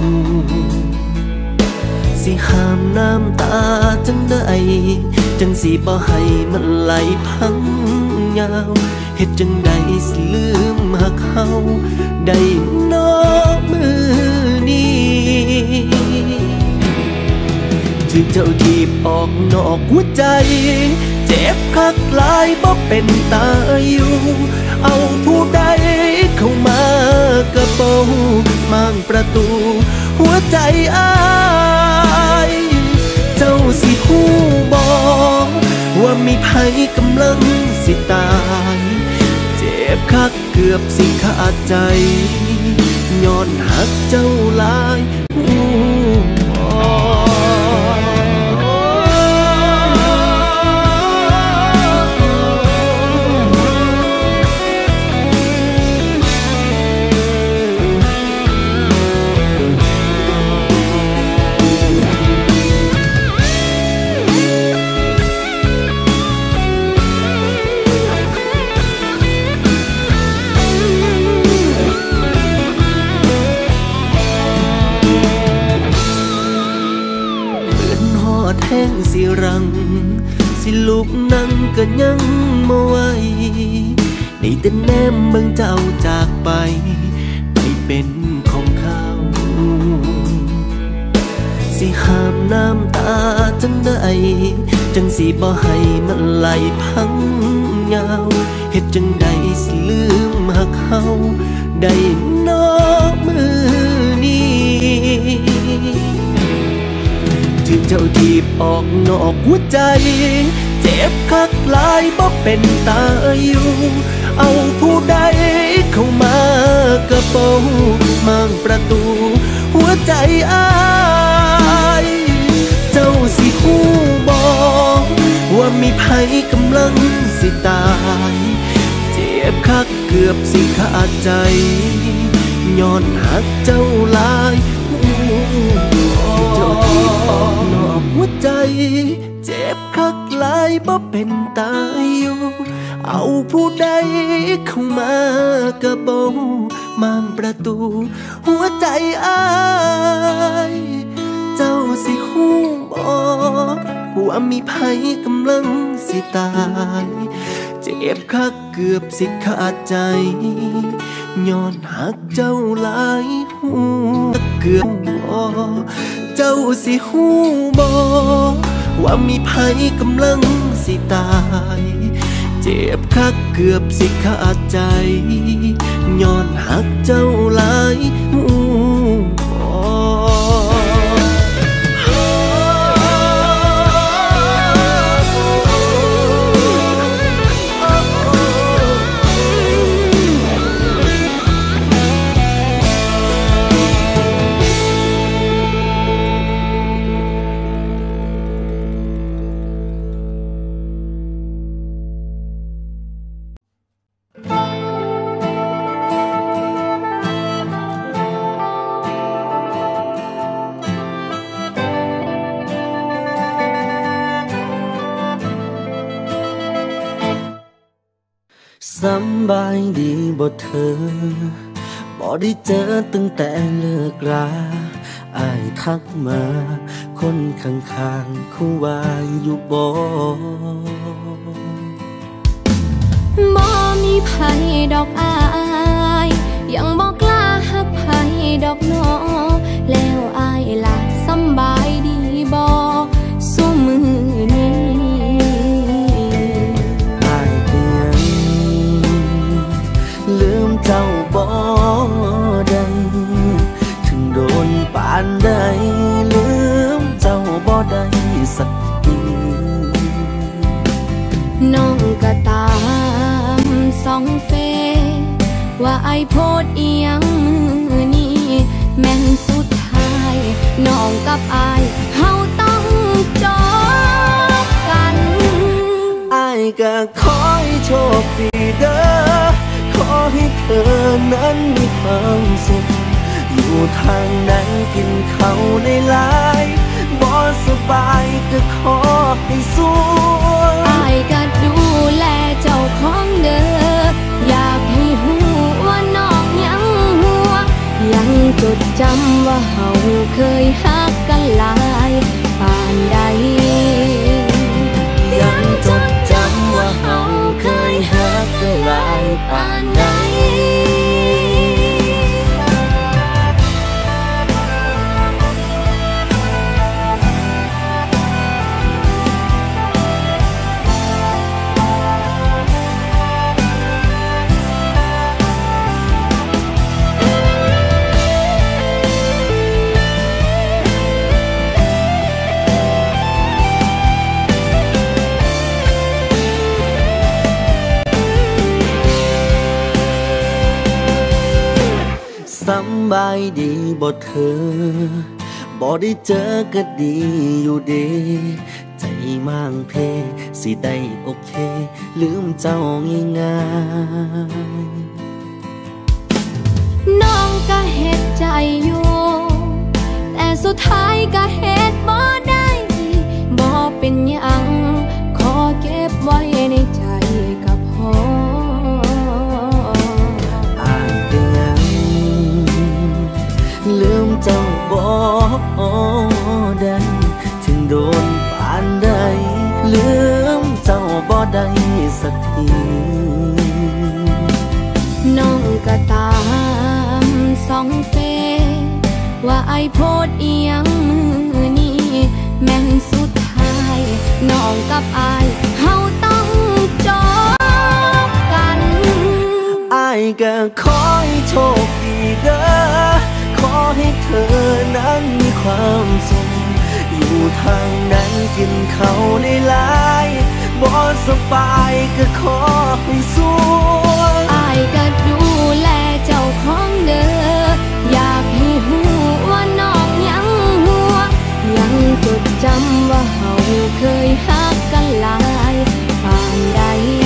สิห้ามน้ำตาจังได้จังสิบ่ให้มันไหลพังยาวเฮ็ดจังใดสิลืมหักเฮาได้น้อมือนี้ที่เจ้าทีบออกนอกหัวใจเจ็บคักหลายบ่เป็นตายอยู่เอาผู้ใดเข้ามาก็บ่มางประตูหัวใจอ้ายเจ้าสิฮู้บ่ว่ามีภัยกำลังสิตายเจ็บคักเกือบสิขาดใจย้อนหักเจ้าหลายฮู้บ่ห้งสิรังสิลุกนั่งก็ยังบ่ไหวได้แต่แนมเบิ่งเจ้าจากไปไปเป็นของเขาสิห้ามน้ำตาจังใดจังสิบ่ให้มันไหลพังยาวเฮ็ดจังใดสิลืมหักเขาได้นอกมือนี้ถึงเจ้าทีบออกนอกหัวใจเจ็บคักหลายบ่เป็นตาอยู่เอาผู้ใดเข้ามากระโปรงมั่งประตูหัวใจอ้ายเจ้าสิฮู้บ่ว่ามีภัยกำลังสิตายเจ็บคักเกือบสิขาดใจย้อนหักเจ้าหลายเจ้าที่ออกนอกหัวใจเจ็บคักหลายบ่เป็นตายอยู่เอาผู้ใดเข้ามากระโบมั่งประตูหัวใจอ้ายเจ้าสิฮู้บ่ว่ามีภัยกำลังสิตายเจ็บคักเกือบสิขาดใจย้อนหักเจ้าหลายหูเกือบบ่เจ้าสิฮู้บ่ว่ามีภัยกำลังสิตายเจ็บคักเกือบสิขาดใจย้อนหักเจ้าหลายหูสำบายดีบ่เธอบ่ได้เจอตั้งแต่เลิกราอ้ายทักมาคนข้างๆเขาว่าอยู่บ่บ่มีไผดอกอายยังบ่กล้าหักไผดอกน้อแล้วอายล่ะสำบายดีบ่ซุมื้อนี้ลืมเจ้าบ่ได้ถึงโดนปานใดลืมเจ้าบ่ได้สักทีน้องก็ตามส่องเฟซว่าไอโพสอีหยังมื้อนี้แม่นสุดท้ายน้องกับอายเฮาต้องจบกันอ้ายก็ขอให้โชคดีเด้อขอให้เธอนั้นมีความสุขอยู่ทางไหนกินเขาได้หลายบ่สบายก็ขอให้สู้อ้ายก็ดูแลเจ้าของเด้ออยากให้ฮู้ว่าน้องยังหัวยังจดจำว่าเฮาเคยฮักกันหลายปานใดยังจดจำว่าเฮาเคยฮักกันหลายปานใดสำบายดีบ่เธอบ่ได้เจอก็ดีอยู่เดใจมั่งเพสิได้โอเคลืมเจ้าง่ายๆน้องก็เฮ็ดใจอยู่แต่สุดท้ายก็เฮ็ดบ่ได้บ่เป็นหยังขอเก็บไว้ในใจก็พอลืมเจ้าบ่ได้ถึงโดนปได้สักทีน้องก็ตามสองเฟว่าไอโพดเอียงมือนี้แม่นสุดท้ายน้องกับไอเฮาต้องจบกันไอก็ขอให้โชคดีเด้อขอให้เธอนั้นมีความสุขอยู่ทางนั้นกินเขาได้หลายบ่สบายก็ขอให้สู้ไอก็ดูแลเจ้าของเด้ออยากให้หูว่าน้องยังหัวยังจดจำว่าเฮาเคยฮักกันหลายปานใด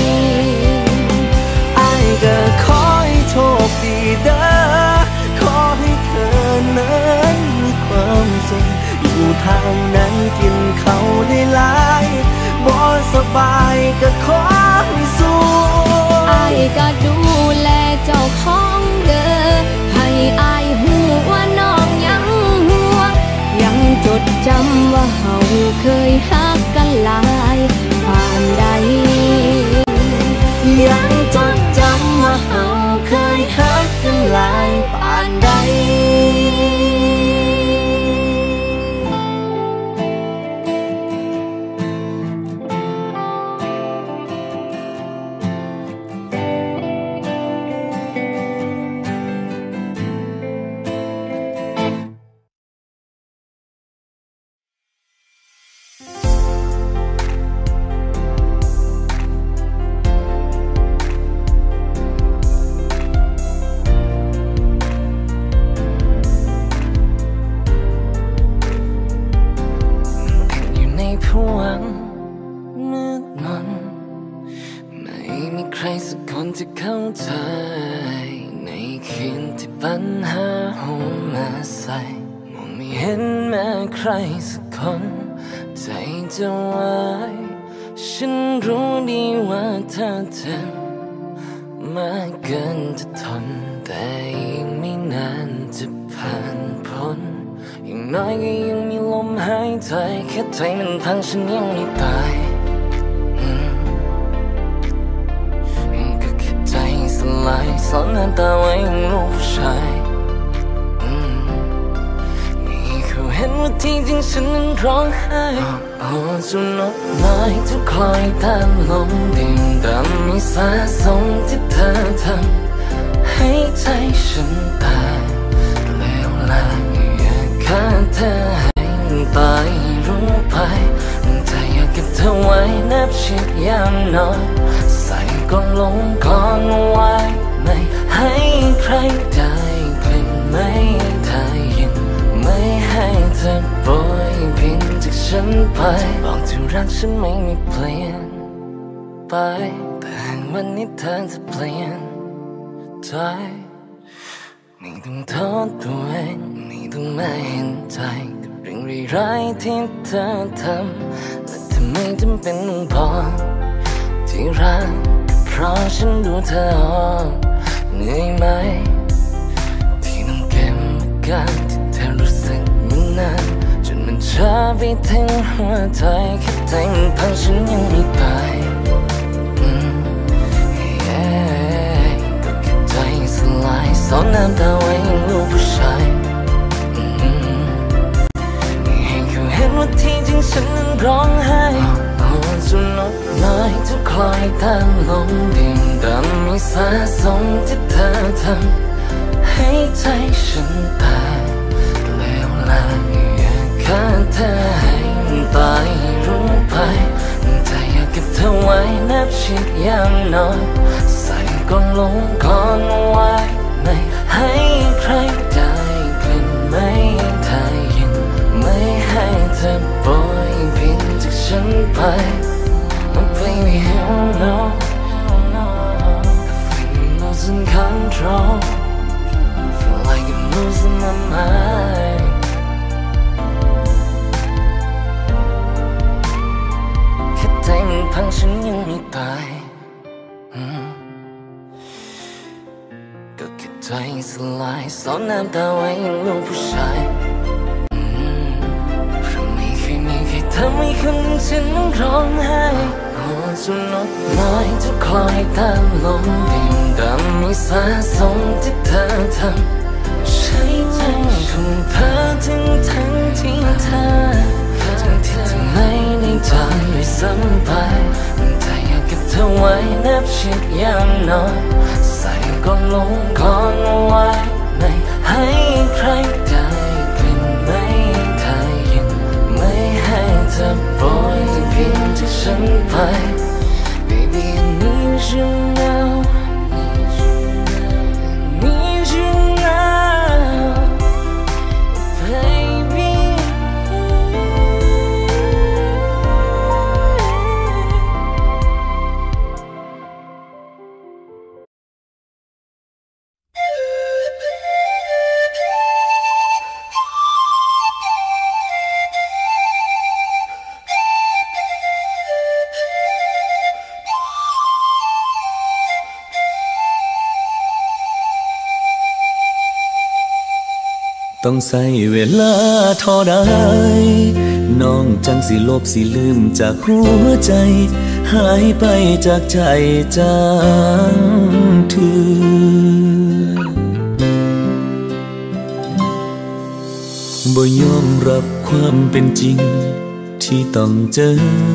ไอก็ขอให้โชคดีเด้อขอให้เธอนั้นมีความสุขอยู่ทางนั้นกินเขาได้หลายบ่สบายก็ขอให้สู้ไอก็ดูแลเจ้าของเด้อให้ไอหูว่าน้องยังหัวยังจดจำว่าเฮาเคยฮักกันหลายปานใดยังจดจำว่าเฮาเคยฮักกันหลายปานใดจะเข้าใจในคืนที่ปัญหาหัวมาใส่มองไม่เห็นแม้ใครสักคนใจจะวายฉันรู้ดีว่าเธอเจ็บมากเกินจะทนแต่ยังไม่นานจะผ่านพ้นอย่างน้อยก็ยังมีลมหายใจแค่ใจมันพังฉันยังไม่ตายซ่อนน้ำตาไว้ยังลูกผู้ชายนี่เขาเห็นว่าที่จริงฉันนั้นร้องไห้โอ้จนนกน้อยทุกคอยตามลมดิ่งดำมีสาสมที่เธอทำให้ใจฉันตายเลวร้ายอยากฆ่าเธอให้ตายรู้ไปใจอยากเก็บเธอไว้แนบชิดยามนอนใส่กล่องลงก่อนไว้ไม่ให้ใครได้กลิ่นไม่ได้ยินไม่ให้เธอโบยบินจากฉันไปบอกที่รักฉันไม่มีเปลี่ยนไปแต่วันนี้เธอจะเปลี่ยนใจไม่ต้องโทษตัวเองไม่ต้องมาเห็นใจกับเรื่องร้ายๆที่เธอทำและทำไมจำเป็นต้องบอกที่รักเพราะฉันดูเธอออกเหนื่อยไหมที่ต้องเก็บอาการที่เธอรู้สึกมานานจนมันช้าไปถึงหัวใจแค่ใจมันพังฉันยังไม่ตายก็แค่ใจสลายซ่อนน้ำตาไว้ยังลูกผู้ชายให้เขาเห็นว่าที่จริงฉันนั้นร้องไห้จนนกน้อยทุกคอยตามลมดิ่งดำมีสาสมที่เธอทำให้ใจฉันตายเลวร้ายอยากฆ่าเธอให้ตายรู้ไปแต่อยากเก็บเธอไว้แนบชิดยามนอนใส่กล่องลงก่อนไว้ไม่ให้ใครได้กลิ่นไม่ได้ยินไม่ให้เธอโบยบินจากฉันไปBaby, hell no, I think I'm losing control. Feel like I'm losing my mind. แค่ใจมันพังฉันยังไม่ตายก็แค่ใจสลายซ่อนน้ำตาไว้ยังลูกผู้ชายเพราะไม่เคยมีใครทำให้คนฉันต้องร้องไห้หัวจนลดน้อยจะคอยตามลมเพียงแต่ไม่สะสมที่เธอทำใช้ใจทุ่มเธอถึงทั้งที่เธอทั้งที่เธอไม่ได้จำด้วยซ้ำไปแต่อยากเก็บเธอไว้แนบชิดยามนอนใส่ก้อนลงคอนเอาไว้ไม่ให้ใครได้กลิ่นไม่ได้ยินไม่ให้เธอโปรยเพียงที่ฉันไป Baby I need you now Need you now Baby ต้องใส่เวลาเท่าใดน้องจังสิลบสิลืมจากหัวใจหายไปจากใจจางเถื่อบ่ยอมรับความเป็นจริงที่ต้องเจอ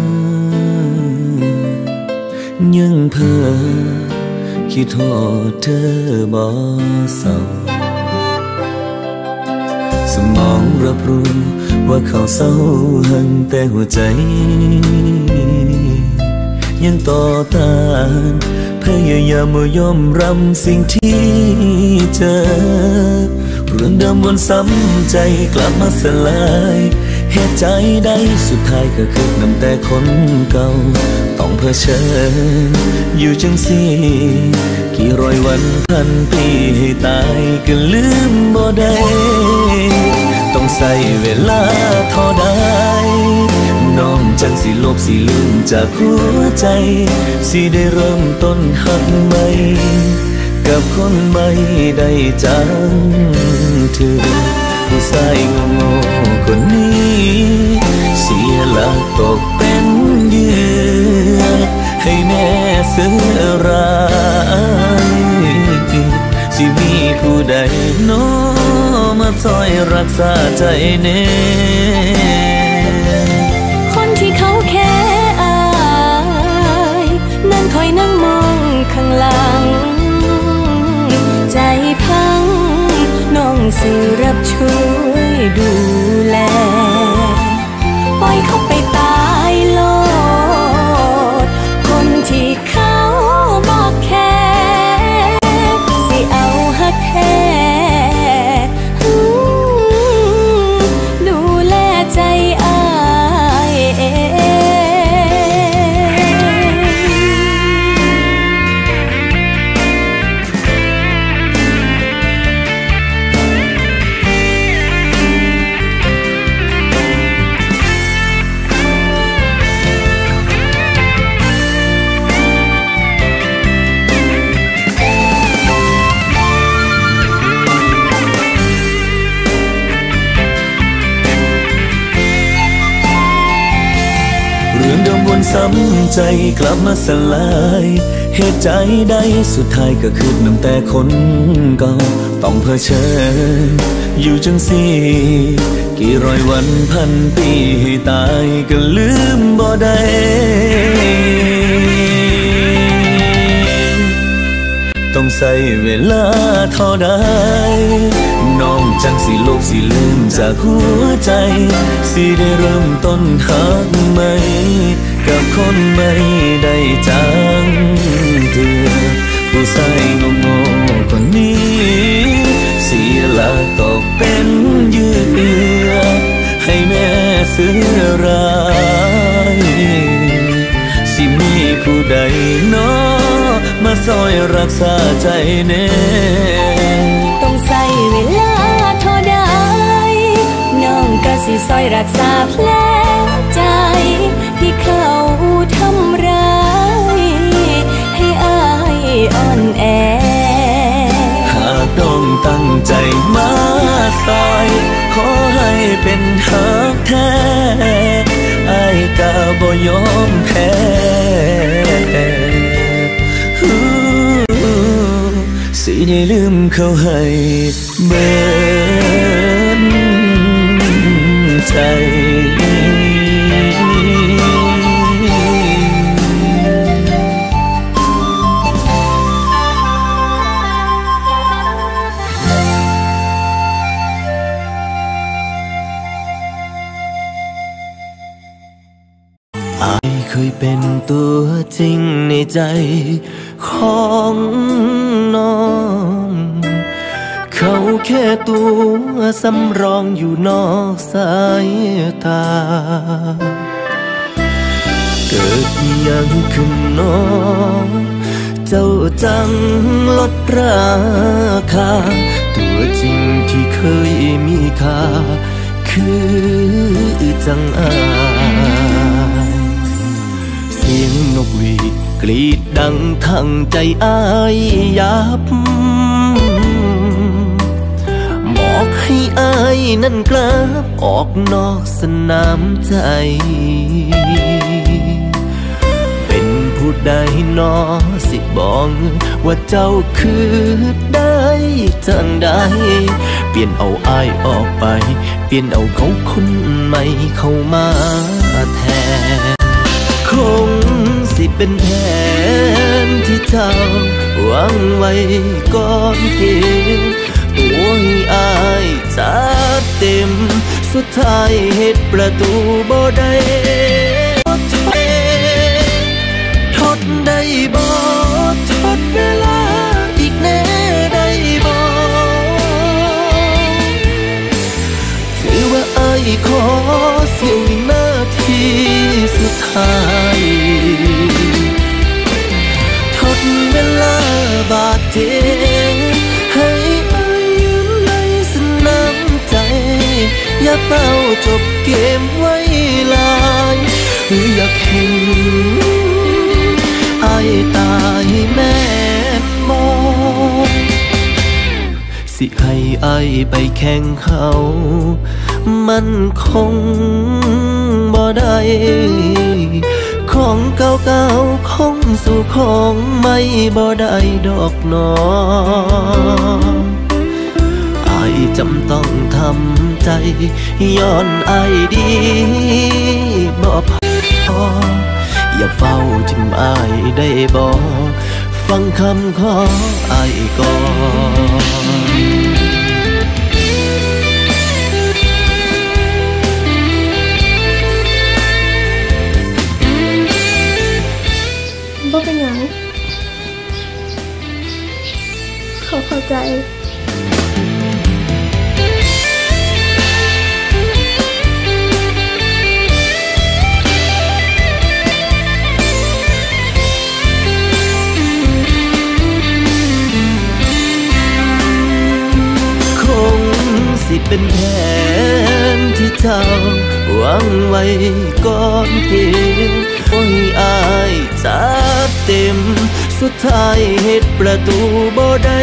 ยังเพ้อคิดฮอดเธอบ่เศร้าสมองรับรู้ว่าเขาเศร้าหันแต่หัวใจยังต่อต้านพยายามไม่ยอมรับสิ่งที่เจอเรื่องเดิมวนซ้ำใจกลับมาสลายเหตุใจใดสุดท้ายก็คือน้ำแต่คนเก่าต้องเผชิญอยู่จังสิกี่ร้อยวันพันปีให้ตายก็ลืมบ่ได้ต้องใส่เวลาเท่าใดน้องจังสิลบสิลืมจากหัวใจสิได้เริ่มต้นหักใหม่กับคนใหม่ได้จังเธอผู้ชายโง่ๆคนนี้เสียหลักตกเป็นเหยื่อให้แม่เสือร้ายสิมีผู้ใดน้อมาซอยรักษาใจแน่คนที่เขาแค่อายนั่งคอยนั่งมองข้างหลังใจพังน้องสิรับช่วยดูแลปล่อยเขาไปตายโลดคนที่เขาบอกแค่สิเอาฮักแท้ดูแลใจอายเองซ้ำใจกลับมาสลายเหตุใจใดสุดท้ายก็คือน้ำแต่คนเก่าต้องเผชิญอยู่จังสิกี่ร้อยวันพันปีให้ตายก็ลืมบ่ได้ต้องใส่เวลาเท่าใดน้องจังสิโลกสิลืมจากหัวใจสิได้เริ่มต้นหักใหม่กับคนไม่ได้จังเถื่อผู้ชายโง่ๆคนนี้เสียหลักตกเป็นเหยื่อให้แม่เสือร้ายสิมีผู้ใดน้อมาซอยรักษาใจแน่ต้องใส่เวลาเท่าใดน้องก็สิซอยรักษาแผลใจที่เขาทำร้ายให้อายอ่อนแอหากต้องตั้งใจมาซอยขอให้เป็นหักแท้อายก็บ่ยอมแพ้ได้ลืมเขาให้เบิดใจเคยเป็นตัวจริงในใจของน้องเขาแค่ตัวสำรองอยู่นอกสายตาเกิดยังขึ้นน้องเจ้าจังลดราคาตัวจริงที่เคยมีค่าคือจังอายเสียงนกหวีดกรีดดังทั้งใจอายยับบอกให้อายนั่นกลับออกนอกสนามใจเป็นผู้ใดนอสิบอกว่าเจ้าคือได้จังได้เปลี่ยนเอาอายออกไปเปลี่ยนเอาเขาคนใหม่เข้ามาแทนคงสิเป็นแผนที่เจ้าหวังไว้ก่อนเกมตัวให้อายจัดเต็มสุดท้ายเหตุประตูบ่ได้ทดได้บ่ทดเวลาอีกแน่ได้บ่ถือว่าอายขอเสียวินาทีสุดท้ายทดเวลาบาดเจ็บให้อายยืนในสนามใจอย่าเฝ้าจบเกมไว้ลายหรืออยากเห็นอายตายแม่มองสิให้อายไปแข่งเขามันคงบ่ได้ของเก่าๆคงสู่ของไม่บ่ได้ดอกหนออายจำต้องทำใจย้อนอายดีบ่พออย่าเฝ้าทิมอายได้บ่ฟังคำขออายก่อนบ่เป็นหยังเขาเข้าใจคงสิเป็นแผนที่เจ้าหวังไว้ก่อนเกมโอ้ยอายจัดเต็มสุดท้ายเหตุประตูบ่ได้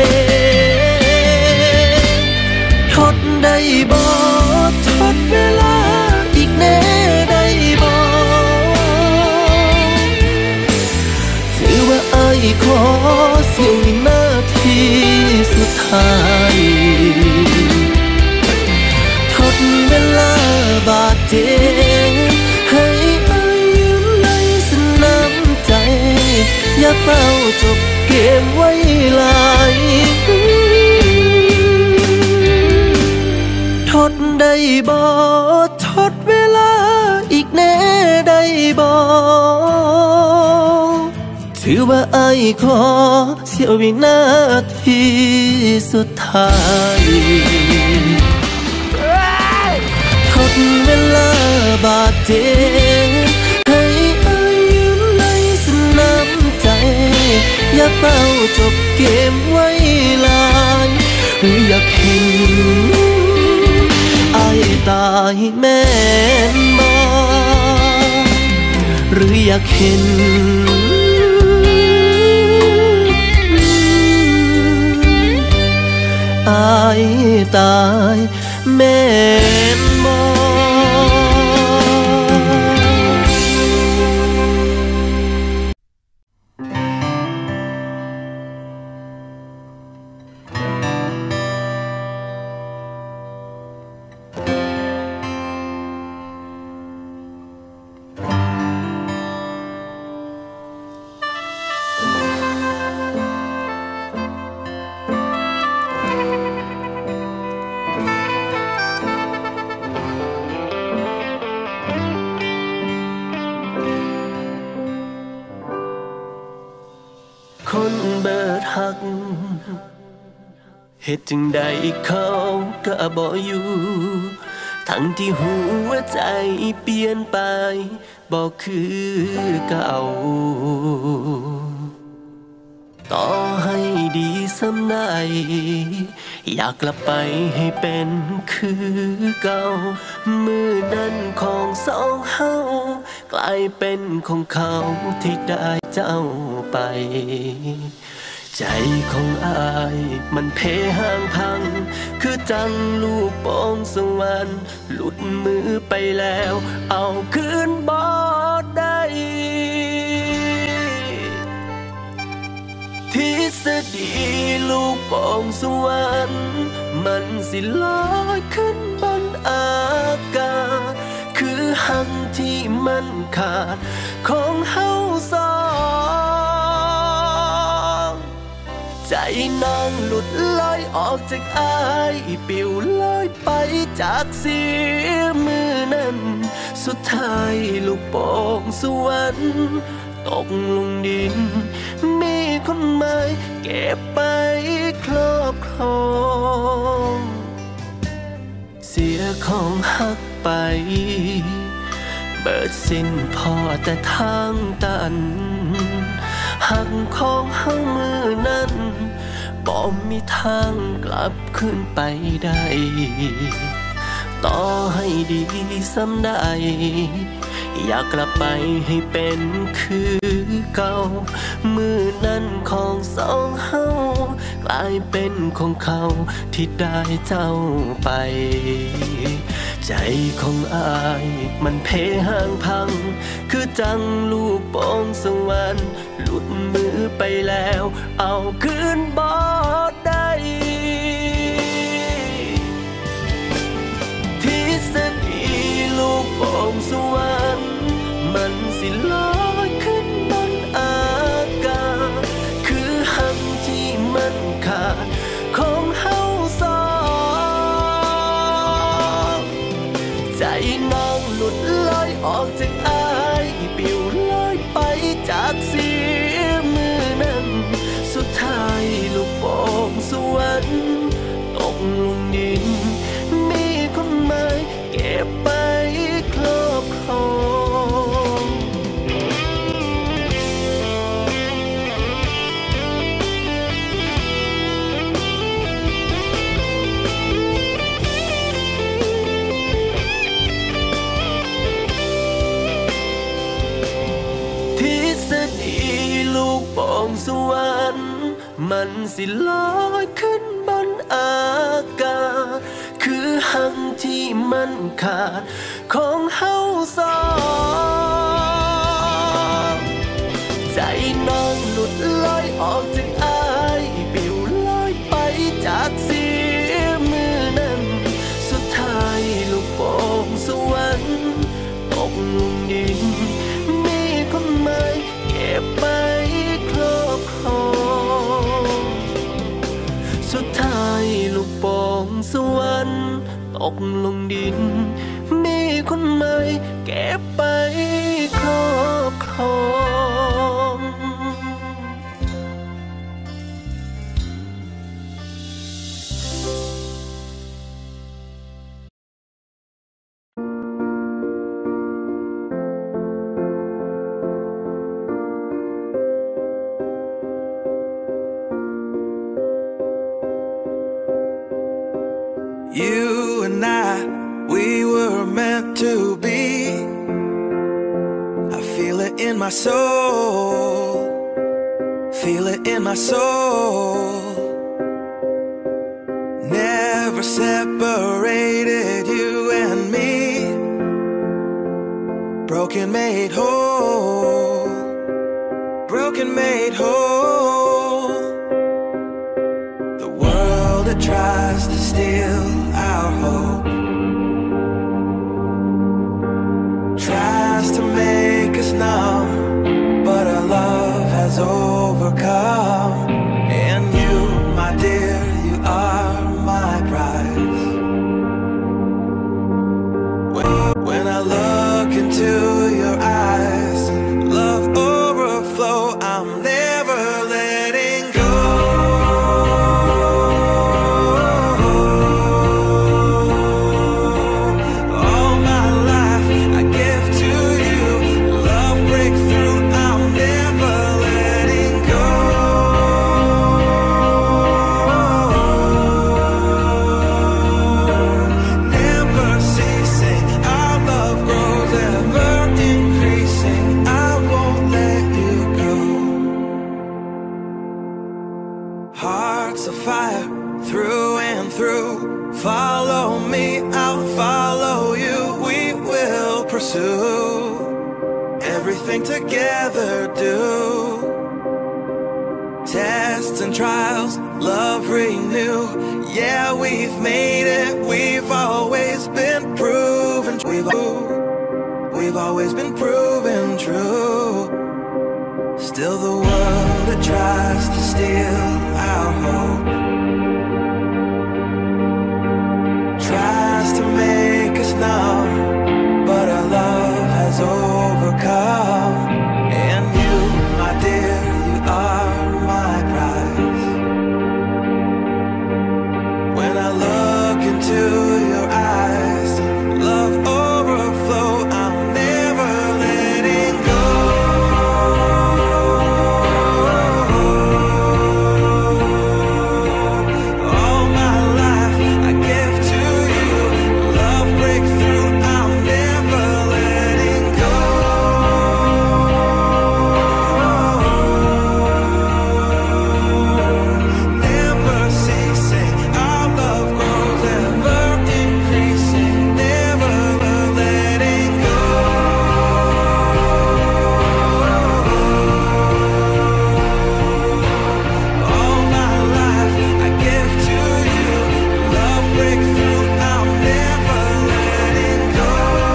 ทดได้บ่ทดเวลาอีกแน่ได้บ่ถือว่าอายขอเสียวินาทีสุดท้ายทดเวลาบาดเจ็บให้อายยืนในสนามใจอย่าเฝ้าจบเกมไว้ลายทดได้บ่ทดเวลาอีกแน่ได้บ่ถือว่าอายขอเสียวินาทีสุดท้ายทดเวลาบาดเจ็บให้อายยืนในสนามใจอย่าเฝ้าจบเกมไว้ลายหรืออยากเห็นอายตายแม่นบ่หรืออยากเห็นอายตายแม่นบ่หักเฮ็ดจังใดเขาก็บ่อยู่ทั้งที่หัวใจเปลี่ยนไปบ่คือเก่าต่อให้ดีสำใดอยากกลับไปให้เป็นคือเก่ามือนั้นของสองเฮากลายเป็นของเขาที่ได้เจ้าไปใจของอายมันเพห่างพังคือจังลูกโป่งสวรรค์หลุดมือไปแล้วเอาคืนบ่ได้ทฤษฎีลูกโป่งสวรรค์มันสิลอยขึ้นบนอากาศคือหักที่มันขาดของเฮาสองใจนางหลุดลอยออกจากอายปิวลอยไปจากเสียมือนั้นสุดท้ายลูกโป่งสวรรค์ตกลงดินมีคนหมายเก็บไปครอบครองเสียของหักไปเบิดสิ้นพอแต่ทางตันหักของเฮามือนั้นบ่มีทางกลับขึ้นไปได้ต่อให้ดีสำใดอยากกลับไปให้เป็นคือเก่ามือนั้นของสองเฮากลายเป็นของเขาที่ได้เจ้าไปใจของอายมันเพห่างพังคือจังลูกโป่งสวรรค์หลุดมือไปแล้วเอาคืนบ่ได้ทฤษฎีลูกโป่งสวรรค์มันสิลอยขึ้นบนอากาศคือหักที่มันขาดของเฮาสองใจนางหลุดลอยออกจากอายปิวลอยไปจากเสียมือนั้นสุดท้ายลูกโป่งสวรรค์ตกลงดินมีคนหมายเก็บไปครอบครองทฤษฎีลูกโป่งสวรรค์มันสิลอยขึ้นบนอากาศคือหักที่มันขาดของเฮาสองใจนางหลุดลอยออกจากอายปิวลอยไปจากเสียมือนั้นสุดท้ายลูกโป่งสวรรค์ตกลงดินมีคนหมายเก็บไปครอบครองสุดท้ายลูกโป่งสวรรค์ตกลงดินมีคนหมายเก็บไปครอบครอง You and I, we were meant to be. I feel it in my soul, feel it in my soul. Never separated, you and me. Broken made whole, broken made whole. The world that tries to steal our hope tries to make us numb, but our love has overcome. And you, my dear, you are my prize. When, when I look into your eyes, love overflow, I'm never letting go. everything together do. Tests and trials, love renew. Yeah, we've made it, we've always been proven We've, we've always been proven true. Still the world that tries to steal our hope tries to make us numb, but our love has overcome. And you, my dear, you are my prize. When I look into your eyes, love overflow, I'm never letting go. All my life I give to you. Love breakthrough, I'm never letting go. Never ceasing, our love grows ever increasing. Never letting go. All my life I give to you. Love breakthrough, I'm never letting go.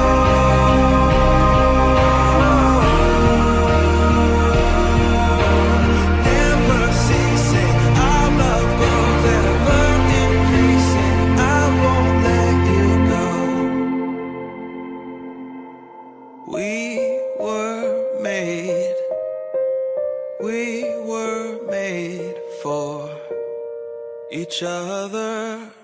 Never ceasing, our love grows ever increasing. I won't let you go. We were made, we were made for each other.